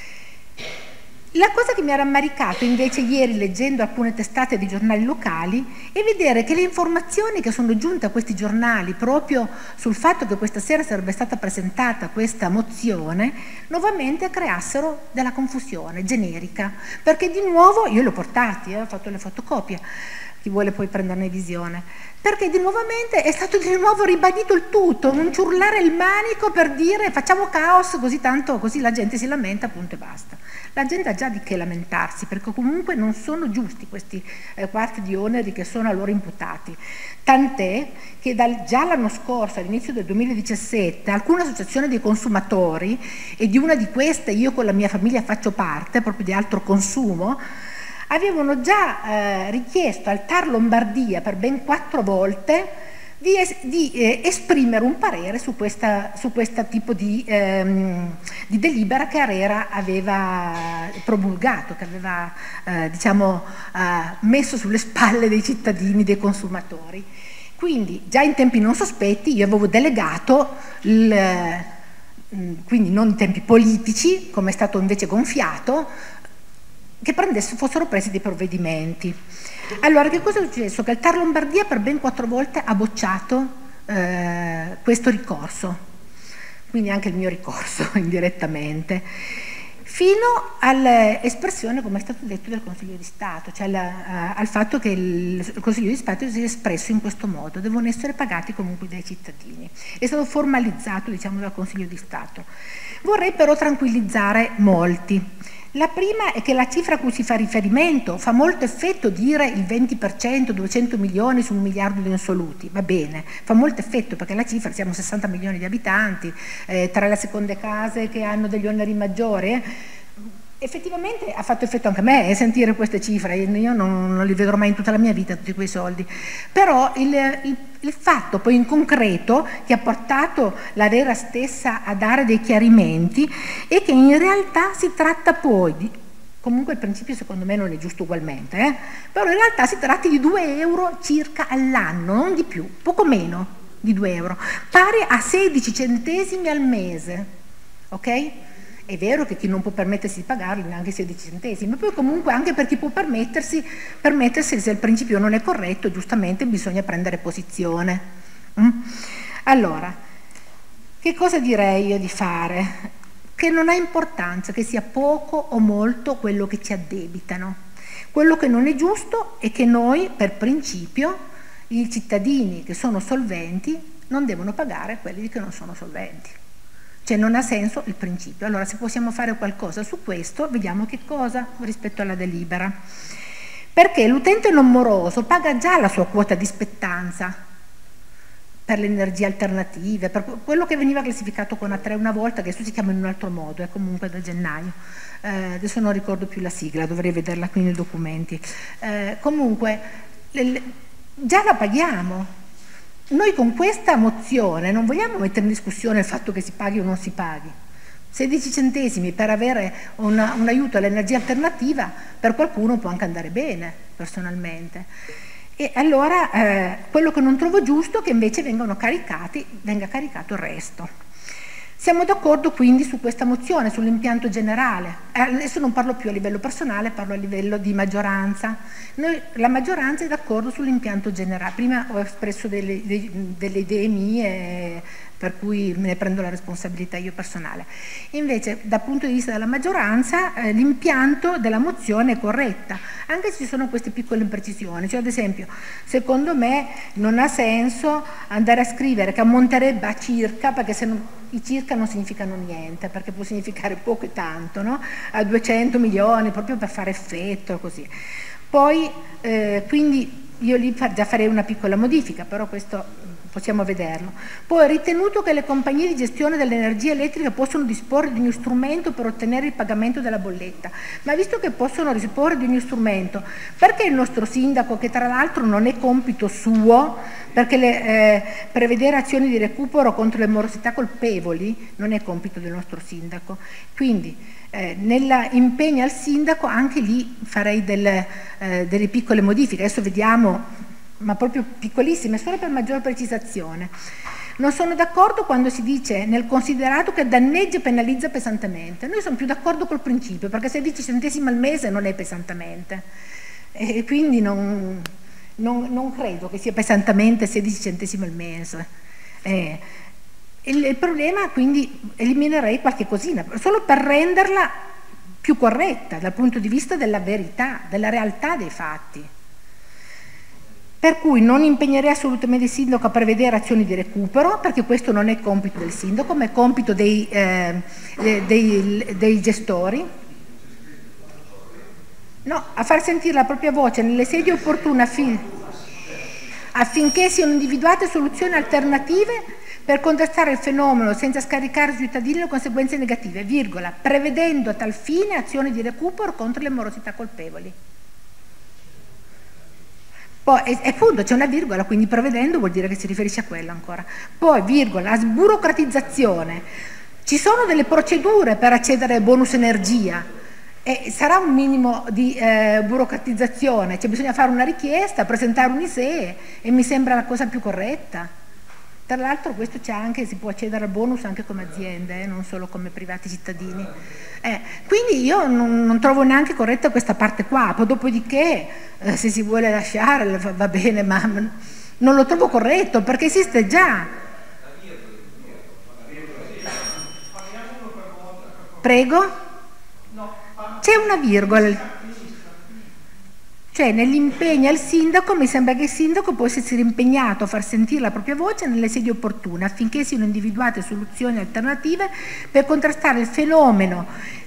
La cosa che mi ha rammaricato invece ieri leggendo alcune testate di giornali locali è vedere che le informazioni che sono giunte a questi giornali proprio sul fatto che questa sera sarebbe stata presentata questa mozione nuovamente creassero della confusione generica, perché di nuovo, io li ho portati, eh, ho fatto le fotocopie, chi vuole poi prenderne visione, perché di nuovamente è stato di nuovo ribadito il tutto, non ciurlare il manico per dire facciamo caos così tanto, così la gente si lamenta, punto e basta. La gente ha già di che lamentarsi, perché comunque non sono giusti questi eh, quarti di oneri che sono a loro imputati. Tant'è che dal, già l'anno scorso, all'inizio del duemiladiciassette, alcune associazioni dei consumatori, e di una di queste io con la mia famiglia faccio parte, proprio di altro consumo, avevano già eh, richiesto al T A R Lombardia per ben quattro volte di, es di eh, esprimere un parere su questa, su questo tipo di, ehm, di delibera che ARERA aveva promulgato, che aveva eh, diciamo, eh, messo sulle spalle dei cittadini, dei consumatori. Quindi già in tempi non sospetti io avevo delegato il, quindi non in tempi politici, come è stato invece gonfiato, che prendesse, fossero presi dei provvedimenti. Allora, che cosa è successo? Che il T A R Lombardia per ben quattro volte ha bocciato eh, questo ricorso, quindi anche il mio ricorso indirettamente, fino all'espressione, come è stato detto, del Consiglio di Stato, cioè la, uh, al fatto che il, il Consiglio di Stato si è espresso in questo modo, devono essere pagati comunque dai cittadini. È stato formalizzato, diciamo, dal Consiglio di Stato. Vorrei però tranquillizzare molti. La prima è che la cifra a cui si fa riferimento fa molto effetto dire il venti per cento, duecento milioni su un miliardo di insoluti, va bene, fa molto effetto perché la cifra, siamo sessanta milioni di abitanti, eh, tra le seconde case che hanno degli oneri maggiori, eh, effettivamente ha fatto effetto anche a me eh, sentire queste cifre, io non, non li vedrò mai in tutta la mia vita tutti quei soldi, però il, il, il fatto poi in concreto che ha portato l'ARERA stessa a dare dei chiarimenti è che in realtà si tratta poi di, comunque il principio secondo me non è giusto ugualmente, eh, però in realtà si tratta di due euro circa all'anno, non di più, poco meno di due euro, pari a sedici centesimi al mese, ok? È vero che chi non può permettersi di pagarli neanche sedici centesimi, ma poi comunque anche per chi può permettersi, permettersi se il principio non è corretto, giustamente bisogna prendere posizione. Mm? Allora, che cosa direi io di fare? Che non ha importanza che sia poco o molto quello che ci addebitano. Quello che non è giusto è che noi, per principio, i cittadini che sono solventi non devono pagare quelli che non sono solventi. Cioè non ha senso il principio. Allora se possiamo fare qualcosa su questo, vediamo che cosa rispetto alla delibera. Perché l'utente non moroso paga già la sua quota di spettanza per le energie alternative, per quello che veniva classificato con A tre una volta, che adesso si chiama in un altro modo, è comunque da gennaio. Eh, adesso non ricordo più la sigla, dovrei vederla qui nei documenti. Eh, comunque le, già la paghiamo. Noi con questa mozione non vogliamo mettere in discussione il fatto che si paghi o non si paghi. sedici centesimi per avere una, un aiuto all'energia alternativa per qualcuno può anche andare bene, personalmente. E allora eh, quello che non trovo giusto è che invece vengano caricati, venga caricato il resto. Siamo d'accordo quindi su questa mozione, sull'impianto generale. Eh, adesso non parlo più a livello personale, parlo a livello di maggioranza. Noi, la maggioranza è d'accordo sull'impianto generale. Prima ho espresso delle, delle, delle idee mie, per cui me ne prendo la responsabilità io personale. Invece, dal punto di vista della maggioranza, eh, l'impianto della mozione è corretta, anche se ci sono queste piccole imprecisioni. Cioè, ad esempio, secondo me non ha senso andare a scrivere che ammonterebbe a circa, perché se non, i circa non significano niente, perché può significare poco e tanto, no? A duecento milioni, proprio per fare effetto, così. Poi, eh, quindi, io lì già farei una piccola modifica, però questo possiamo vederlo. Poi ho ritenuto che le compagnie di gestione dell'energia elettrica possono disporre di uno strumento per ottenere il pagamento della bolletta, ma visto che possono disporre di uno strumento, perché il nostro sindaco, che tra l'altro non è compito suo, perché le, eh, prevedere azioni di recupero contro le morosità colpevoli non è compito del nostro sindaco, quindi eh, nell'impegno al sindaco anche lì farei delle, eh, delle piccole modifiche. Adesso vediamo, ma proprio piccolissime, solo per maggior precisazione. Non sono d'accordo quando si dice nel considerato che danneggia e penalizza pesantemente. Noi siamo più d'accordo col principio, perché sedici centesimi al mese non è pesantemente, e quindi non, non, non credo che sia pesantemente sedici centesimi al mese. Eh, il, il problema, quindi, eliminerei qualche cosina, solo per renderla più corretta dal punto di vista della verità, della realtà dei fatti. Per cui non impegnerei assolutamente il sindaco a prevedere azioni di recupero, perché questo non è compito del sindaco, ma è compito dei, eh, dei, dei gestori. No, a far sentire la propria voce nelle sedi opportune affin affinché siano individuate soluzioni alternative per contrastare il fenomeno senza scaricare sui cittadini le conseguenze negative, virgola, prevedendo a tal fine azioni di recupero contro le morosità colpevoli. Poi, e, e appunto c'è una virgola, quindi prevedendo vuol dire che si riferisce a quella ancora. Poi, virgola, sburocratizzazione. Ci sono delle procedure per accedere al bonus energia e sarà un minimo di eh, burocratizzazione, cioè bisogna fare una richiesta, presentare un I S E E e mi sembra la cosa più corretta. Tra l'altro questo c'è anche, si può accedere al bonus anche come aziende, eh, non solo come privati cittadini. Eh, quindi io non, non trovo neanche corretta questa parte qua, poi dopodiché eh, se si vuole lasciare va, va bene, ma non lo trovo corretto perché esiste già. Prego? C'è una virgola. Cioè nell'impegno al sindaco mi sembra che il sindaco possa essere impegnato a far sentire la propria voce nelle sedi opportune affinché siano individuate soluzioni alternative per contrastare il fenomeno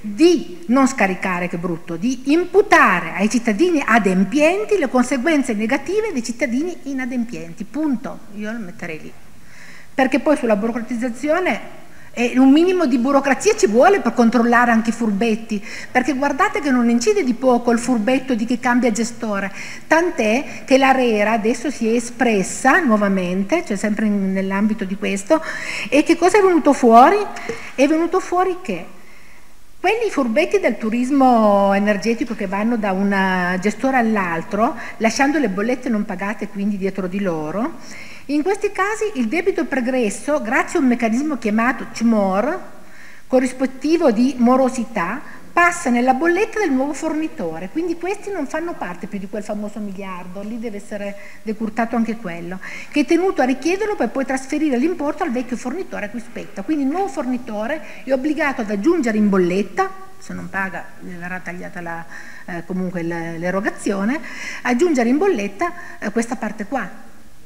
di non scaricare, che brutto, di imputare ai cittadini adempienti le conseguenze negative dei cittadini inadempienti. Punto. Io lo metterei lì. Perché poi sulla burocratizzazione e un minimo di burocrazia ci vuole per controllare anche i furbetti, perché guardate che non incide di poco il furbetto di chi cambia gestore, tant'è che l'ARERA adesso si è espressa nuovamente, cioè sempre nell'ambito di questo, e che cosa è venuto fuori? È venuto fuori che quelli furbetti del turismo energetico che vanno da un gestore all'altro, lasciando le bollette non pagate quindi dietro di loro, in questi casi il debito pregresso, grazie a un meccanismo chiamato C M O R, corrispettivo di morosità, passa nella bolletta del nuovo fornitore, quindi questi non fanno parte più di quel famoso miliardo, lì deve essere decurtato anche quello, che è tenuto a richiederlo per poi trasferire l'importo al vecchio fornitore a cui spetta. Quindi il nuovo fornitore è obbligato ad aggiungere in bolletta, se non paga verrà tagliata la, eh, comunque l'erogazione, aggiungere in bolletta eh, questa parte qua.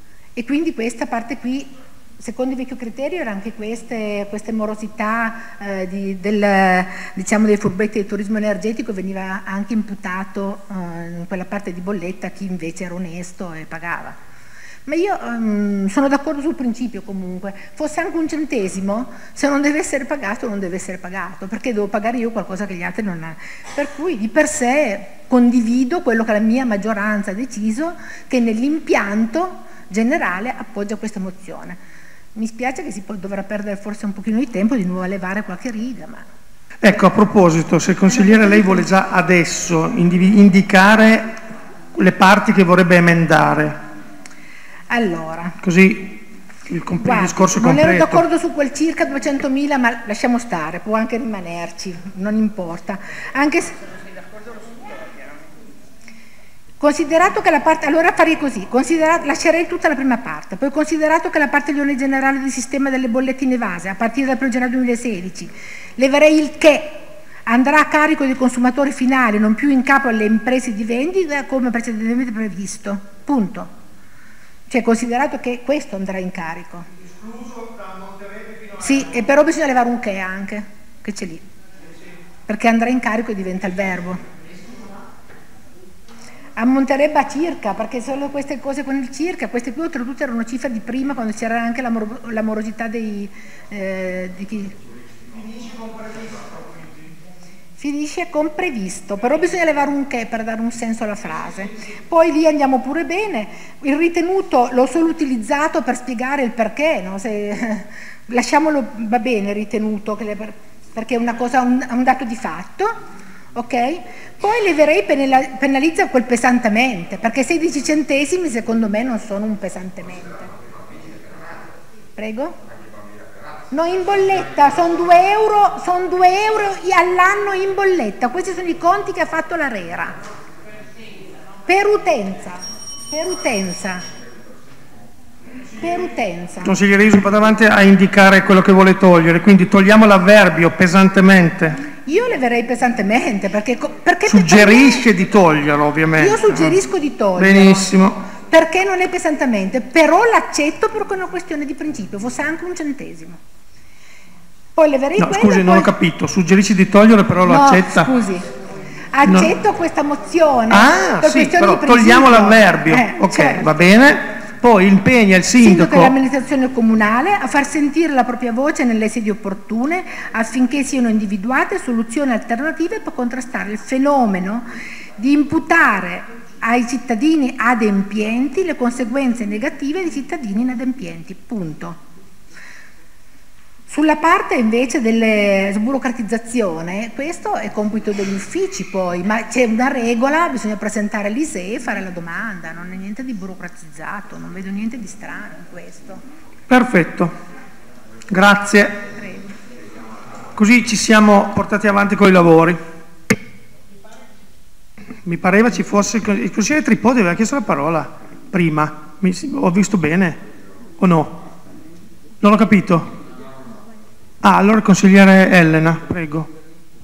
E quindi questa parte qui, secondo il vecchio criterio, erano anche queste, queste morosità eh, di, del, diciamo dei furbetti del turismo energetico, veniva anche imputato eh, in quella parte di bolletta a chi invece era onesto e pagava. Ma io um, sono d'accordo sul principio comunque, fosse anche un centesimo, se non deve essere pagato non deve essere pagato, perché devo pagare io qualcosa che gli altri non hanno. Per cui di per sé condivido quello che la mia maggioranza ha deciso, che nell'impianto generale appoggia questa mozione. Mi spiace che si può, dovrà perdere forse un pochino di tempo di nuovo a levare qualche riga, ma... Ecco, a proposito, se il consigliere lei vuole già adesso indicare le parti che vorrebbe emendare. Allora, così il, comp- Guardi, il discorso non completo. ero d'accordo su quel circa duecentomila, ma lasciamo stare, può anche rimanerci, non importa. Anche se... Considerato che la parte, allora farei così, lascerei tutta la prima parte, poi considerato che la parte degli oneri generali del sistema delle bollette in evase a partire dal primo gennaio duemilasedici, leverei il che andrà a carico dei consumatori finali, non più in capo alle imprese di vendita come precedentemente previsto, punto. Cioè considerato che questo andrà in carico. Escluso da ammonterebbe fino a... Sì, e però bisogna levare un che anche, che c'è lì, perché andrà in carico e diventa il verbo. Ammonterebbe a circa, perché solo queste cose con il circa, queste qui oltretutto erano cifre di prima quando c'era anche l'amor- l'amorosità dei, eh, di chi... Finisce con previsto, quindi? Finisce con previsto, però bisogna levare un che per dare un senso alla frase. Poi lì andiamo pure bene, il ritenuto l'ho solo utilizzato per spiegare il perché, no? Se, lasciamolo, va bene, ritenuto, perché è una cosa, un, un dato di fatto. Ok? Poi leverei penala, penalizza quel pesantemente, perché sedici centesimi secondo me non sono un pesantemente. Prego? No, in bolletta, sono due euro, sono due euro all'anno in bolletta, questi sono i conti che ha fatto l'ARERA. Per utenza, per utenza, per utenza. Consigliere Iso, vado avanti a indicare quello che vuole togliere, quindi togliamo l'avverbio pesantemente. Io leverei pesantemente perché, perché suggerisce di toglierlo, ovviamente. Io suggerisco di toglierlo. Benissimo. Perché non è pesantemente, però l'accetto perché è una questione di principio, fosse anche un centesimo. Poi leverei no, quello. Scusi, poi... non ho capito. Suggerisci di togliere, però lo no, accetta. Scusi. Accetto no. questa mozione. Ah, per sì, però togliamo l'avverbio. Eh, ok, certo. va bene. Poi impegna il sindaco, sindaco e l'amministrazione comunale a far sentire la propria voce nelle sedi opportune affinché siano individuate soluzioni alternative per contrastare il fenomeno di imputare ai cittadini adempienti le conseguenze negative dei cittadini inadempienti. Punto. Sulla parte invece della sburocratizzazione, questo è compito degli uffici poi, ma c'è una regola, bisogna presentare l'I S E E e fare la domanda, non è niente di burocratizzato, non vedo niente di strano in questo. Perfetto, grazie. Prego. Così ci siamo portati avanti con i lavori. Mi pareva ci fosse, il consigliere Tripodi aveva chiesto la parola prima, Mi, ho visto bene o no? Non ho capito? Ah, allora il consigliere Elena, prego.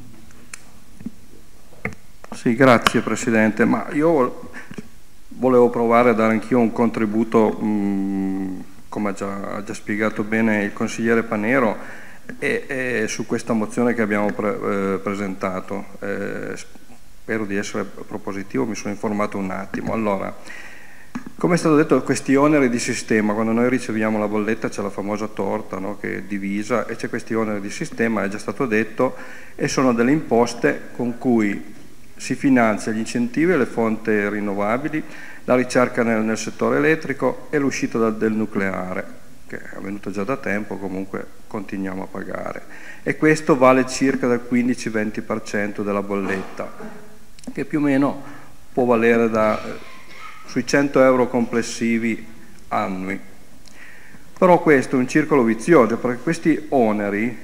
Sì, grazie Presidente, ma io volevo provare a dare anch'io un contributo, mh, come ha già, ha già spiegato bene il consigliere Panero, e, e su questa mozione che abbiamo pre, eh, presentato. Eh, spero di essere propositivo, mi sono informato un attimo. Allora, come è stato detto, questi oneri di sistema, quando noi riceviamo la bolletta c'è la famosa torta, no, che è divisa, e c'è questi oneri di sistema, è già stato detto, e sono delle imposte con cui si finanzia gli incentivi alle fonti rinnovabili, la ricerca nel, nel settore elettrico e l'uscita da, del nucleare, che è avvenuto già da tempo, comunque continuiamo a pagare. E questo vale circa dal quindici venti per cento della bolletta, che più o meno può valere da... sui cento euro complessivi annui. Però questo è un circolo vizioso, perché questi oneri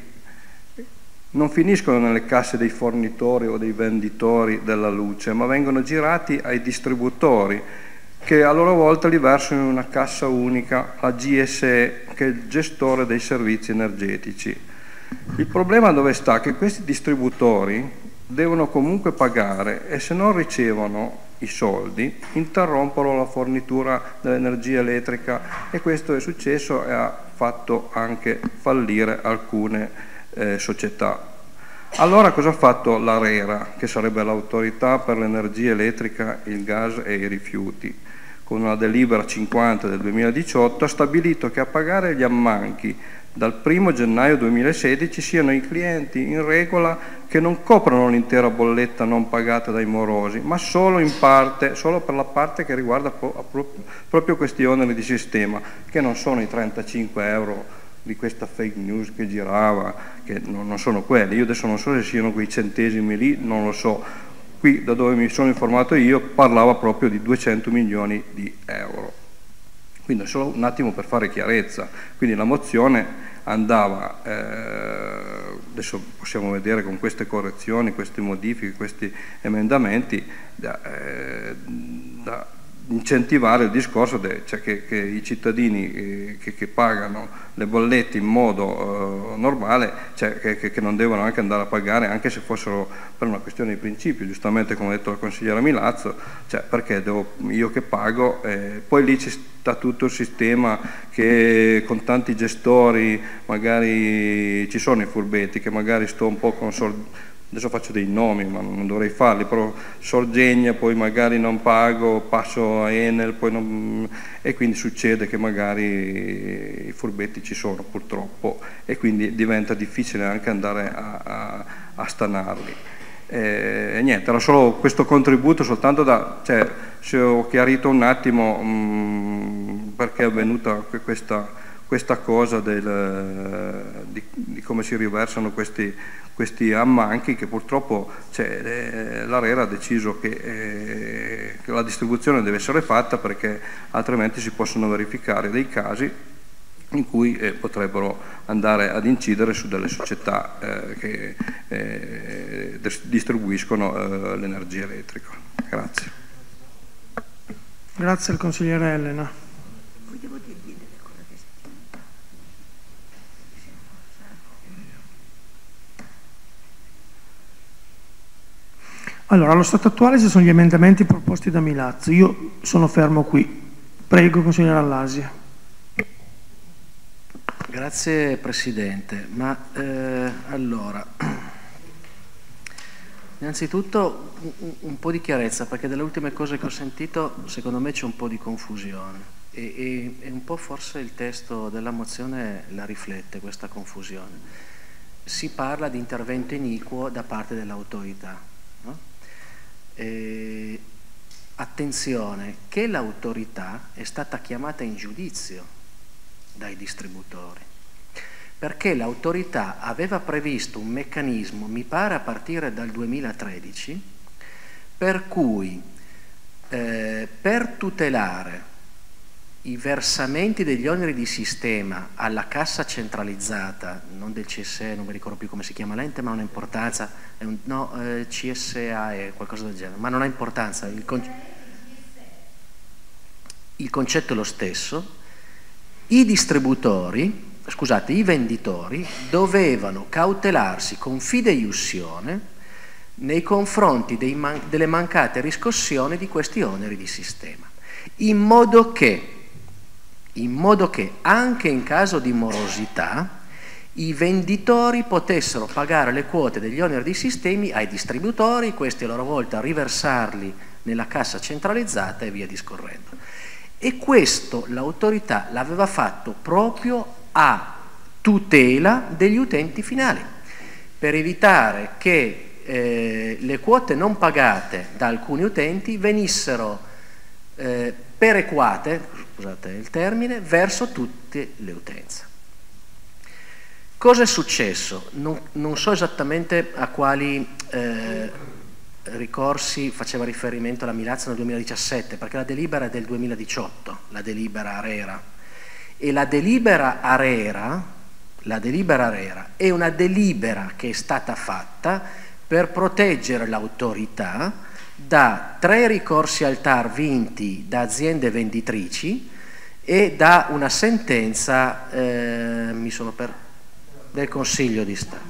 non finiscono nelle casse dei fornitori o dei venditori della luce, ma vengono girati ai distributori, che a loro volta li versano in una cassa unica, la G S E, che è il gestore dei servizi energetici. Il problema dove sta? Che questi distributori devono comunque pagare, e se non ricevono i soldi interrompono la fornitura dell'energia elettrica, e questo è successo e ha fatto anche fallire alcune eh, società. Allora cosa ha fatto l'ARERA, che sarebbe l'autorità per l'energia elettrica, il gas e i rifiuti? Con una delibera cinquanta del duemiladiciotto ha stabilito che a pagare gli ammanchi dal primo gennaio duemilasedici siano i clienti in regola che non coprono l'intera bolletta non pagata dai morosi, ma solo in parte, solo per la parte che riguarda proprio questi oneri di sistema, che non sono i trentacinque euro di questa fake news che girava, che non sono quelli. Io adesso non so se siano quei centesimi lì, non lo so. Qui, da dove mi sono informato io, parlava proprio di duecento milioni di euro. Quindi è solo un attimo per fare chiarezza. Quindi la mozione andava, eh, adesso possiamo vedere con queste correzioni, queste modifiche, questi emendamenti, da, eh, da incentivare il discorso de, cioè che, che i cittadini eh, che, che pagano le bollette in modo eh, normale, cioè che, che non devono anche andare a pagare anche se fossero per una questione di principio, giustamente come ha detto la consigliera Milazzo, cioè perché devo, io che pago, eh, poi lì ci sta tutto il sistema che con tanti gestori, magari ci sono i furbetti che magari sto un po' con soldi, adesso faccio dei nomi ma non dovrei farli, però Sorgegna, poi magari non pago, passo a Enel, poi non, e quindi succede che magari i furbetti ci sono purtroppo e quindi diventa difficile anche andare a, a, a stanarli. E, e niente, era solo questo contributo soltanto da, cioè se ho chiarito un attimo mh, perché è avvenuta questa, questa cosa del, di, di come si riversano questi questi ammanchi che purtroppo cioè, l'ARERA ha deciso che, eh, che la distribuzione deve essere fatta perché altrimenti si possono verificare dei casi in cui eh, potrebbero andare ad incidere su delle società eh, che eh, distribuiscono eh, l'energia elettrica. Grazie. Grazie al consigliere Elena. Allora, allo stato attuale ci sono gli emendamenti proposti da Milazzo. Io sono fermo qui. Prego, consigliere Allasia. Grazie Presidente. Ma eh, allora, innanzitutto un, un po' di chiarezza, perché dalle ultime cose che ho sentito, secondo me c'è un po' di confusione. E, e, e un po' forse il testo della mozione la riflette, questa confusione. Si parla di intervento iniquo da parte dell'autorità, no? Eh, attenzione che l'autorità è stata chiamata in giudizio dai distributori perché l'autorità aveva previsto un meccanismo, mi pare a partire dal duemilatredici, per cui eh, per tutelare i versamenti degli oneri di sistema alla cassa centralizzata, non del C S E, non mi ricordo più come si chiama l'ente, ma non ha importanza, è un, no, eh, C S A E, qualcosa del genere, ma non ha importanza, il, con, il concetto è lo stesso, i distributori, scusate, i venditori dovevano cautelarsi con fideiussione nei confronti dei man, delle mancate riscossioni di questi oneri di sistema, in modo che in modo che anche in caso di morosità i venditori potessero pagare le quote degli oneri di sistemi ai distributori, questi a loro volta riversarli nella cassa centralizzata e via discorrendo. E questo l'autorità l'aveva fatto proprio a tutela degli utenti finali, per evitare che eh, le quote non pagate da alcuni utenti venissero eh, perequate, scusate il termine, verso tutte le utenze. Cosa è successo? Non, non so esattamente a quali eh, ricorsi faceva riferimento la Milazzo nel duemiladiciassette, perché la delibera è del duemiladiciotto, la delibera ARERA, e la delibera ARERA, la delibera ARERA è una delibera che è stata fatta per proteggere l'autorità da tre ricorsi al T A R vinti da aziende venditrici e da una sentenza eh, mi sono per, del Consiglio di Stato.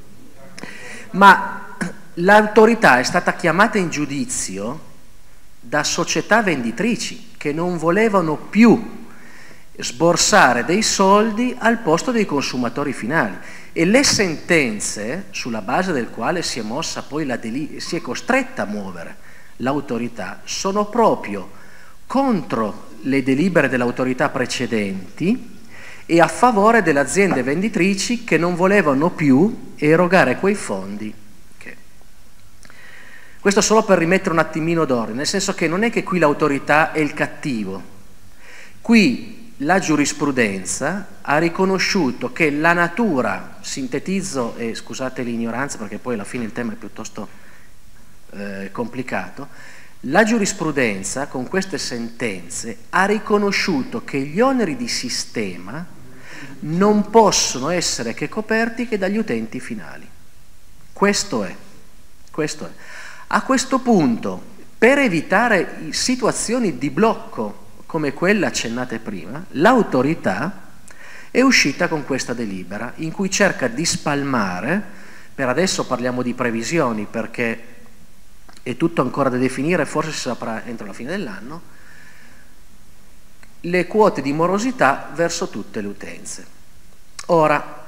Ma l'autorità è stata chiamata in giudizio da società venditrici che non volevano più sborsare dei soldi al posto dei consumatori finali, e le sentenze sulla base del quale si è mossa poi la deli- si è costretta a muovere l'autorità sono proprio contro le delibere dell'autorità precedenti e a favore delle aziende venditrici che non volevano più erogare quei fondi. Che... Questo solo per rimettere un attimino d'ordine, nel senso che non è che qui l'autorità è il cattivo, qui la giurisprudenza ha riconosciuto che la natura, sintetizzo e scusate l'ignoranza perché poi alla fine il tema è piuttosto eh, complicato, La giurisprudenza, con queste sentenze, ha riconosciuto che gli oneri di sistema non possono essere che coperti che dagli utenti finali. Questo è. Questo è. A questo punto, per evitare situazioni di blocco come quelle accennate prima, l'autorità è uscita con questa delibera in cui cerca di spalmare, per adesso parliamo di previsioni perché è tutto ancora da definire, forse si saprà entro la fine dell'anno, le quote di morosità verso tutte le utenze. Ora,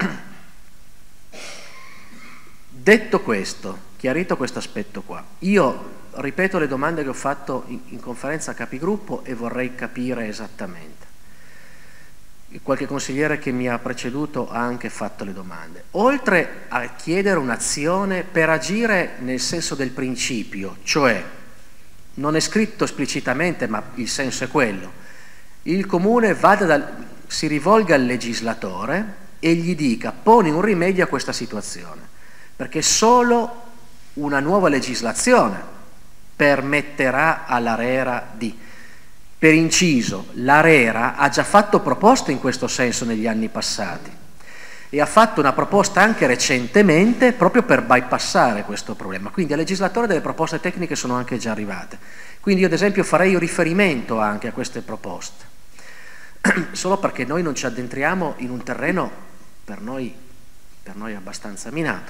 detto questo, chiarito questo aspetto qua, io ripeto le domande che ho fatto in, in conferenza capigruppo e vorrei capire esattamente. Qualche consigliere che mi ha preceduto ha anche fatto le domande. Oltre a chiedere un'azione per agire nel senso del principio, cioè non è scritto esplicitamente ma il senso è quello, il comune vada dal, si rivolga al legislatore e gli dica poni un rimedio a questa situazione, perché solo una nuova legislazione permetterà all'ARERA di... Per inciso, l'ARERA ha già fatto proposte in questo senso negli anni passati e ha fatto una proposta anche recentemente proprio per bypassare questo problema. Quindi al legislatore delle proposte tecniche sono anche già arrivate. Quindi io ad esempio farei riferimento anche a queste proposte, solo perché noi non ci addentriamo in un terreno per noi, per noi abbastanza minato.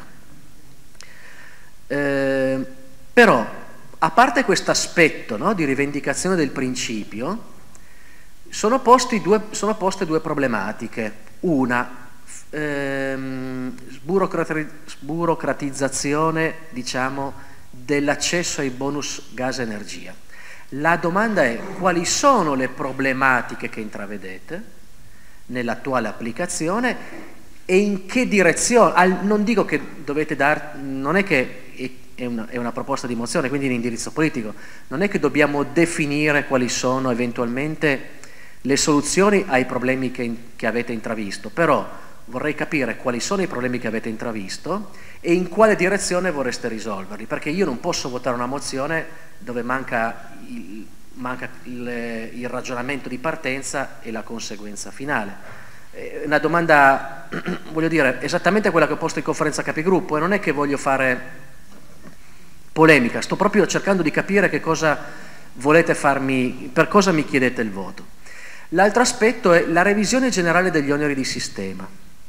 Eh, però, a parte questo aspetto, no, di rivendicazione del principio, sono, posti due, sono poste due problematiche. Una, ehm, sburocratizzazione, diciamo, dell'accesso ai bonus gas energia. La domanda è quali sono le problematiche che intravedete nell'attuale applicazione e in che direzione. Al, non dico che dovete dar, non è che È una, è una proposta di mozione, quindi in indirizzo politico, non è che dobbiamo definire quali sono eventualmente le soluzioni ai problemi che, che avete intravisto, però vorrei capire quali sono i problemi che avete intravisto e in quale direzione vorreste risolverli, perché io non posso votare una mozione dove manca il, manca il, il ragionamento di partenza e la conseguenza finale. È una domanda, voglio dire, esattamente quella che ho posto in conferenza capigruppo, e non è che voglio fare polemica, sto proprio cercando di capire che cosa volete farmi, per cosa mi chiedete il voto. L'altro aspetto è la revisione generale degli oneri di sistema.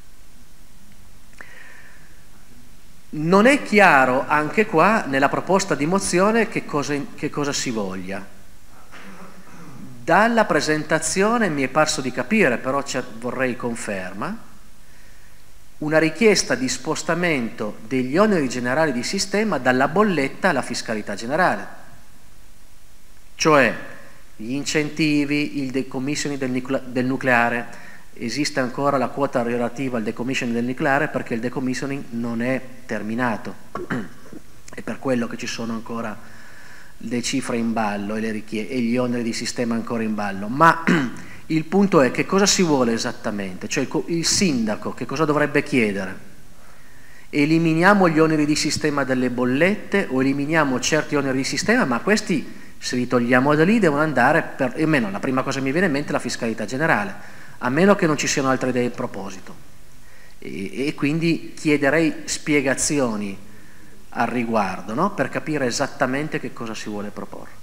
Non è chiaro anche qua nella proposta di mozione che cosa, che cosa si voglia. Dalla presentazione mi è parso di capire, però vorrei conferma, una richiesta di spostamento degli oneri generali di sistema dalla bolletta alla fiscalità generale, cioè gli incentivi, il decommissioning del, nucle del nucleare. Esiste ancora la quota relativa al decommissioning del nucleare perché il decommissioning non è terminato, è per quello che ci sono ancora le cifre in ballo e, le e gli oneri di sistema ancora in ballo, ma il punto è che cosa si vuole esattamente, cioè il, il sindaco che cosa dovrebbe chiedere? Eliminiamo gli oneri di sistema delle bollette o eliminiamo certi oneri di sistema, ma questi se li togliamo da lì devono andare per, almeno la prima cosa che mi viene in mente è la fiscalità generale, a meno che non ci siano altre idee in proposito. E, e quindi chiederei spiegazioni al riguardo, no? Per capire esattamente che cosa si vuole proporre.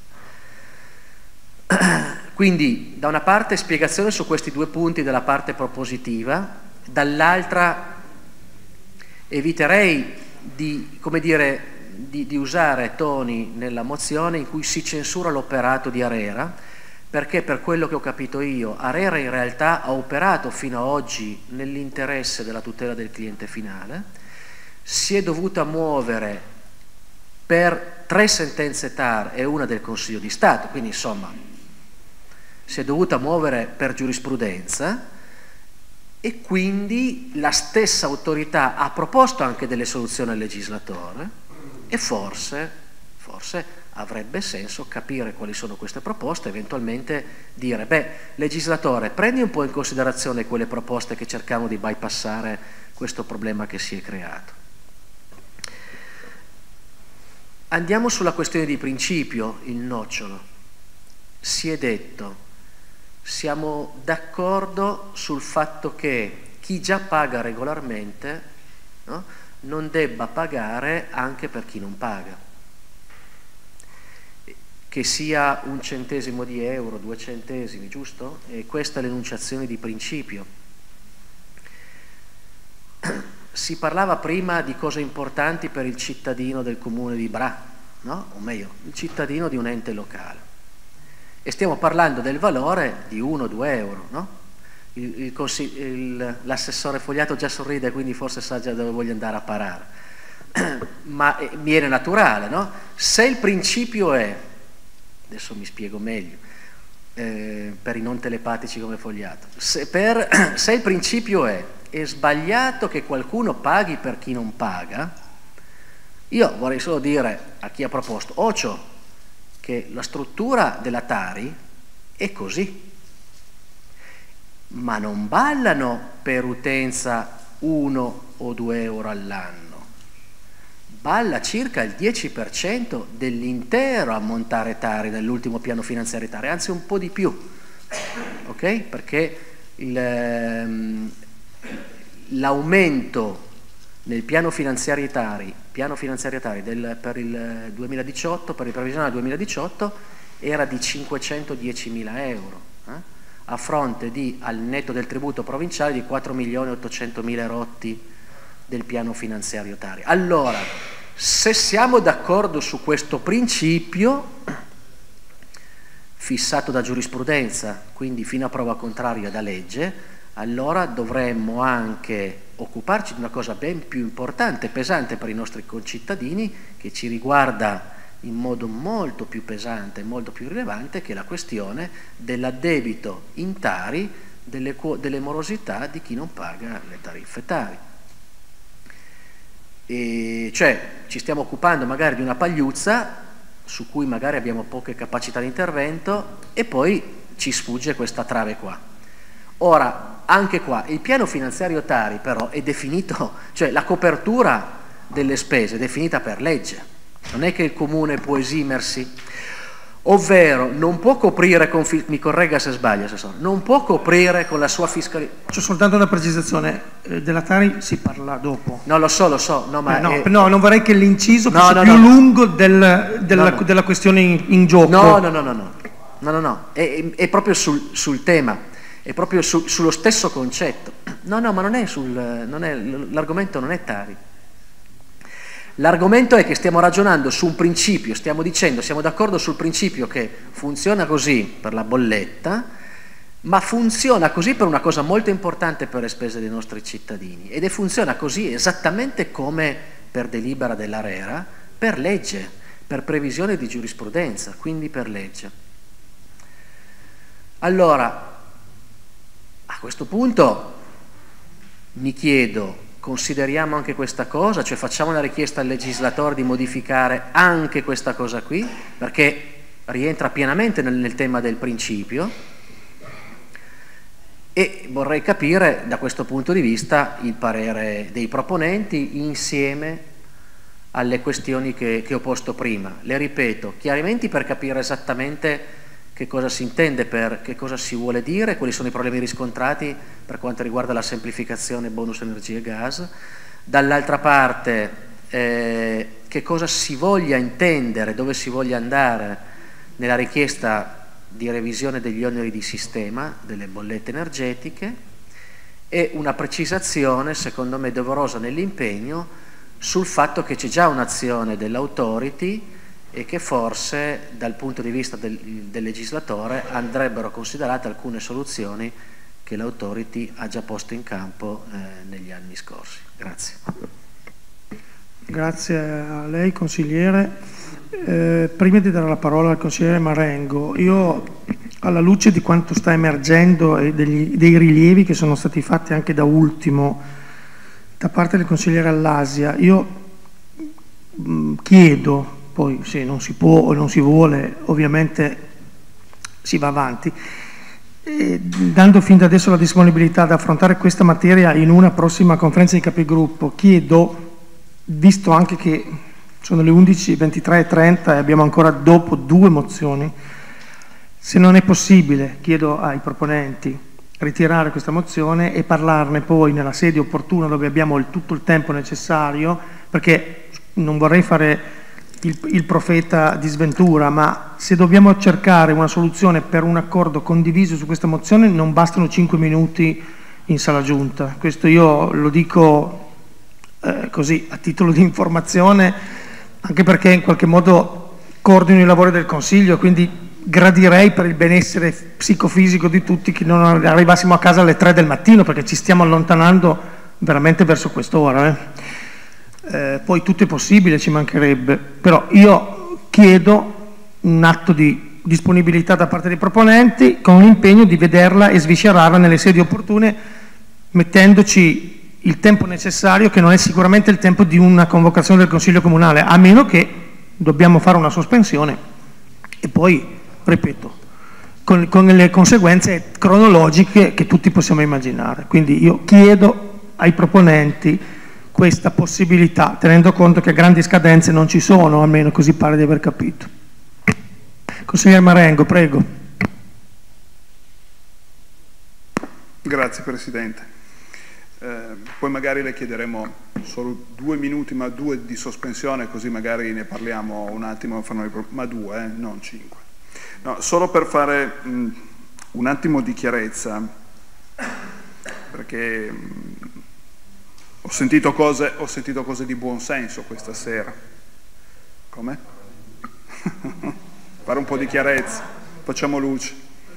Quindi da una parte spiegazione su questi due punti della parte propositiva, dall'altra eviterei di, come dire, di, di usare toni nella mozione in cui si censura l'operato di ARERA, perché per quello che ho capito io ARERA in realtà ha operato fino ad oggi nell'interesse della tutela del cliente finale, si è dovuta muovere per tre sentenze T A R e una del Consiglio di Stato, quindi insomma si è dovuta muovere per giurisprudenza e quindi la stessa autorità ha proposto anche delle soluzioni al legislatore e forse, forse avrebbe senso capire quali sono queste proposte, eventualmente dire, beh, legislatore, prendi un po' in considerazione quelle proposte che cercano di bypassare questo problema che si è creato. Andiamo sulla questione di principio, il nocciolo. Si è detto, siamo d'accordo sul fatto che chi già paga regolarmente, no, non debba pagare anche per chi non paga. Che sia un centesimo di euro, due centesimi, giusto? E questa è l'enunciazione di principio. Si parlava prima di cose importanti per il cittadino del comune di Bra, no? O meglio, il cittadino di un ente locale. E stiamo parlando del valore di uno o due euro, no? L'assessore Fogliato già sorride, quindi forse sa già dove voglio andare a parare. Ma eh, mi viene naturale, no? Se il principio è, adesso mi spiego meglio, eh, per i non telepatici come Fogliato, se, per, se il principio è è sbagliato che qualcuno paghi per chi non paga, io vorrei solo dire a chi ha proposto, Ocio, che la struttura della Tari è così, ma non ballano per utenza uno o due euro all'anno, balla circa il dieci per cento dell'intero ammontare Tari nell'ultimo piano finanziario Tari, anzi un po' di più, ok? Perché il... l'aumento nel piano finanziario Tari, piano finanziario Tari del, per il duemiladiciotto, per il previsionale duemiladiciotto, era di cinquecentodiecimila euro, eh? a fronte di, al netto del tributo provinciale, di quattro milioni ottocentomila rotti del piano finanziario Tari. Allora, se siamo d'accordo su questo principio, fissato da giurisprudenza, quindi fino a prova contraria da legge, allora dovremmo anche occuparci di una cosa ben più importante e pesante per i nostri concittadini, che ci riguarda in modo molto più pesante e molto più rilevante, che è la questione dell'addebito in Tari delle, delle morosità di chi non paga le tariffe Tari. E cioè ci stiamo occupando magari di una pagliuzza su cui magari abbiamo poche capacità di intervento e poi ci sfugge questa trave qua. Ora, anche qua, il piano finanziario Tari però è definito, cioè la copertura delle spese è definita per legge, non è che il comune può esimersi, ovvero non può coprire con, mi corregga se sbaglio, assessore, non può coprire con la sua fiscalità. C'è soltanto una precisazione, eh, della Tari si parla dopo. No, lo so, lo so. No, ma eh, no, è... no, non vorrei che l'inciso no, fosse no, più no, lungo del, della, no, no. della questione in, in gioco. No, no, no, no, no, no, no, no. È, è proprio sul, sul tema. È proprio su, sullo stesso concetto. No, no, ma non è sul, non è, l'argomento non è Tari. L'argomento è che stiamo ragionando su un principio, stiamo dicendo, siamo d'accordo sul principio che funziona così per la bolletta, ma funziona così per una cosa molto importante per le spese dei nostri cittadini, ed è funziona così esattamente come per delibera dell'ARERA, per legge, per previsione di giurisprudenza, quindi per legge. Allora, a questo punto mi chiedo, consideriamo anche questa cosa, cioè facciamo una richiesta al legislatore di modificare anche questa cosa qui, perché rientra pienamente nel, nel tema del principio, e vorrei capire da questo punto di vista il parere dei proponenti insieme alle questioni che, che ho posto prima. Le ripeto, chiarimenti per capire esattamente che cosa si intende, per che cosa si vuole dire, quali sono i problemi riscontrati per quanto riguarda la semplificazione bonus energia e gas, dall'altra parte eh, che cosa si voglia intendere, dove si voglia andare nella richiesta di revisione degli oneri di sistema delle bollette energetiche, e una precisazione secondo me doverosa nell'impegno sul fatto che c'è già un'azione dell'autority e che forse dal punto di vista del, del legislatore andrebbero considerate alcune soluzioni che l'autority ha già posto in campo eh, negli anni scorsi. Grazie. Grazie a lei consigliere. Eh, prima di dare la parola al consigliere Marengo, io alla luce di quanto sta emergendo e degli, dei rilievi che sono stati fatti anche da ultimo da parte del consigliere Allasia, io mh, chiedo, poi se non si può o non si vuole ovviamente si va avanti, e dando fin da adesso la disponibilità ad affrontare questa materia in una prossima conferenza di capigruppo, chiedo, visto anche che sono le undici e ventitré e trenta e abbiamo ancora dopo due mozioni. Se non è possibile, chiedo ai proponenti ritirare questa mozione e parlarne poi nella sede opportuna dove abbiamo il, tutto il tempo necessario, perché non vorrei fare il, il profeta di sventura, ma se dobbiamo cercare una soluzione per un accordo condiviso su questa mozione non bastano cinque minuti in sala giunta. Questo io lo dico eh, così a titolo di informazione, anche perché in qualche modo coordino i lavori del Consiglio, quindi gradirei per il benessere psicofisico di tutti che non arrivassimo a casa alle tre del mattino, perché ci stiamo allontanando veramente verso quest'ora. Eh. Eh, poi tutto è possibile, ci mancherebbe, però io chiedo un atto di disponibilità da parte dei proponenti con l'impegno di vederla e sviscerarla nelle sedi opportune, mettendoci il tempo necessario, che non è sicuramente il tempo di una convocazione del Consiglio Comunale, a meno che dobbiamo fare una sospensione e poi, ripeto, con, con le conseguenze cronologiche che tutti possiamo immaginare. Quindi io chiedo ai proponenti questa possibilità, tenendo conto che grandi scadenze non ci sono, almeno così pare di aver capito. Consigliere Marengo, prego. Grazie Presidente. Eh, poi magari le chiederemo solo due minuti, ma due di sospensione, così magari ne parliamo un attimo, ma due, eh, non cinque. No, solo per fare mh, un attimo di chiarezza, perché mh, ho sentito cose, ho sentito cose di buon senso questa sera. Come? Fare un po' di chiarezza, facciamo luce.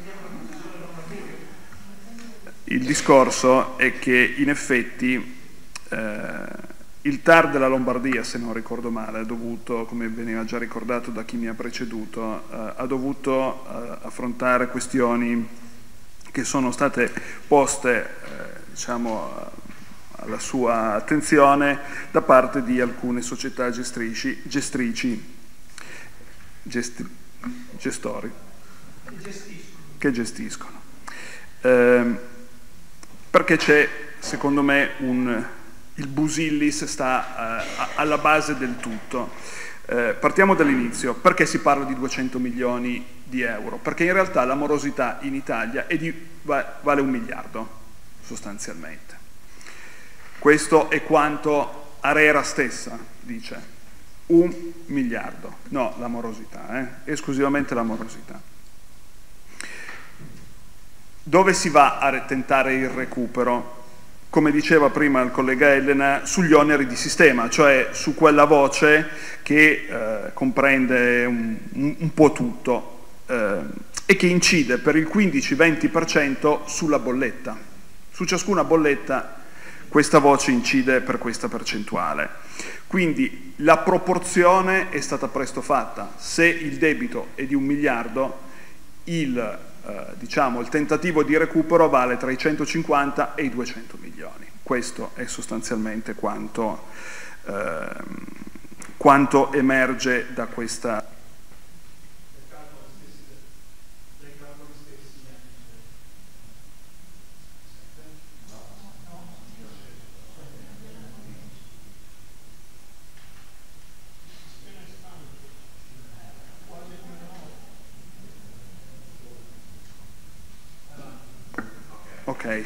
Il discorso è che in effetti eh, il T A R della Lombardia, se non ricordo male, ha dovuto, come veniva già ricordato da chi mi ha preceduto, eh, ha dovuto eh, affrontare questioni che sono state poste eh, diciamo, alla sua attenzione da parte di alcune società gestrici, gestrici gesti, gestori che gestiscono. Eh, perché c'è, secondo me, un... il Busillis sta eh, alla base del tutto. Eh, partiamo dall'inizio. Perché si parla di duecento milioni di euro? Perché in realtà la morosità in Italia è di, vale un miliardo, sostanzialmente. Questo è quanto Arera stessa dice. Un miliardo. No, la morosità, eh? Esclusivamente la morosità. Dove si va a tentare il recupero? Come diceva prima il collega Elena, sugli oneri di sistema, cioè su quella voce che eh, comprende un, un, un po' tutto eh, e che incide per il quindici venti per cento sulla bolletta. Su ciascuna bolletta questa voce incide per questa percentuale. Quindi la proporzione è stata presto fatta. Se il debito è di un miliardo, il Eh, diciamo, il tentativo di recupero vale tra i centocinquanta e i duecento milioni. Questo è sostanzialmente quanto, eh, quanto emerge da questa. Ok.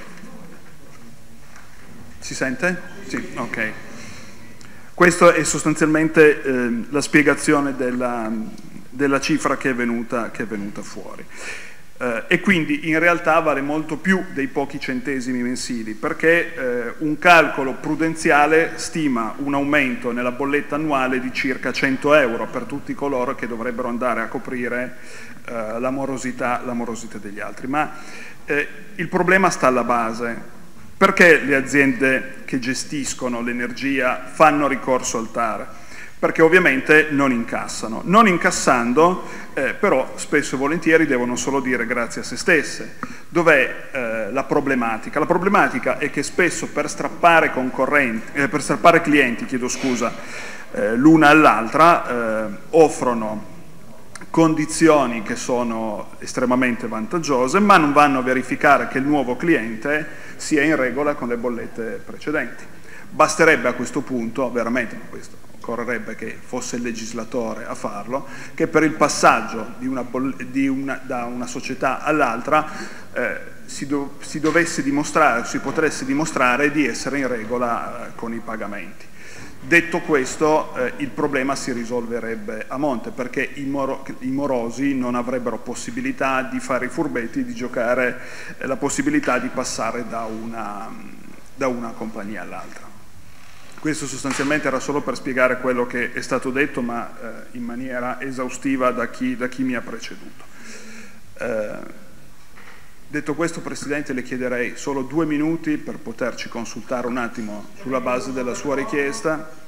Si sente? Sì, ok. Questa è sostanzialmente eh, la spiegazione della, della cifra che è venuta, che è venuta fuori. Eh, e quindi in realtà vale molto più dei pochi centesimi mensili, perché eh, un calcolo prudenziale stima un aumento nella bolletta annuale di circa cento euro per tutti coloro che dovrebbero andare a coprire eh, la morosità, la morosità degli altri. Ma Eh, il problema sta alla base. Perché le aziende che gestiscono l'energia fanno ricorso al T A R? Perché ovviamente non incassano. Non incassando, eh, però spesso e volentieri devono solo dire grazie a se stesse. Dov'è eh, la problematica? La problematica è che spesso per strappare, concorrenti, eh, per strappare clienti, chiedo scusa, eh, l'una all'altra, eh, offrono condizioni che sono estremamente vantaggiose, ma non vanno a verificare che il nuovo cliente sia in regola con le bollette precedenti. Basterebbe a questo punto, veramente, questo occorrerebbe che fosse il legislatore a farlo, che per il passaggio di una, di una, da una società all'altra eh, si, do, si dovesse dimostrare, si potesse dimostrare di essere in regola eh, con i pagamenti. Detto questo, eh, il problema si risolverebbe a monte, perché i, moro, i morosi non avrebbero possibilità di fare i furbetti, di giocare eh, la possibilità di passare da una, da una compagnia all'altra. Questo sostanzialmente era solo per spiegare quello che è stato detto, ma eh, in maniera esaustiva da chi, da chi mi ha preceduto. Eh, detto questo, Presidente, le chiederei solo due minuti per poterci consultare un attimo sulla base della sua richiesta.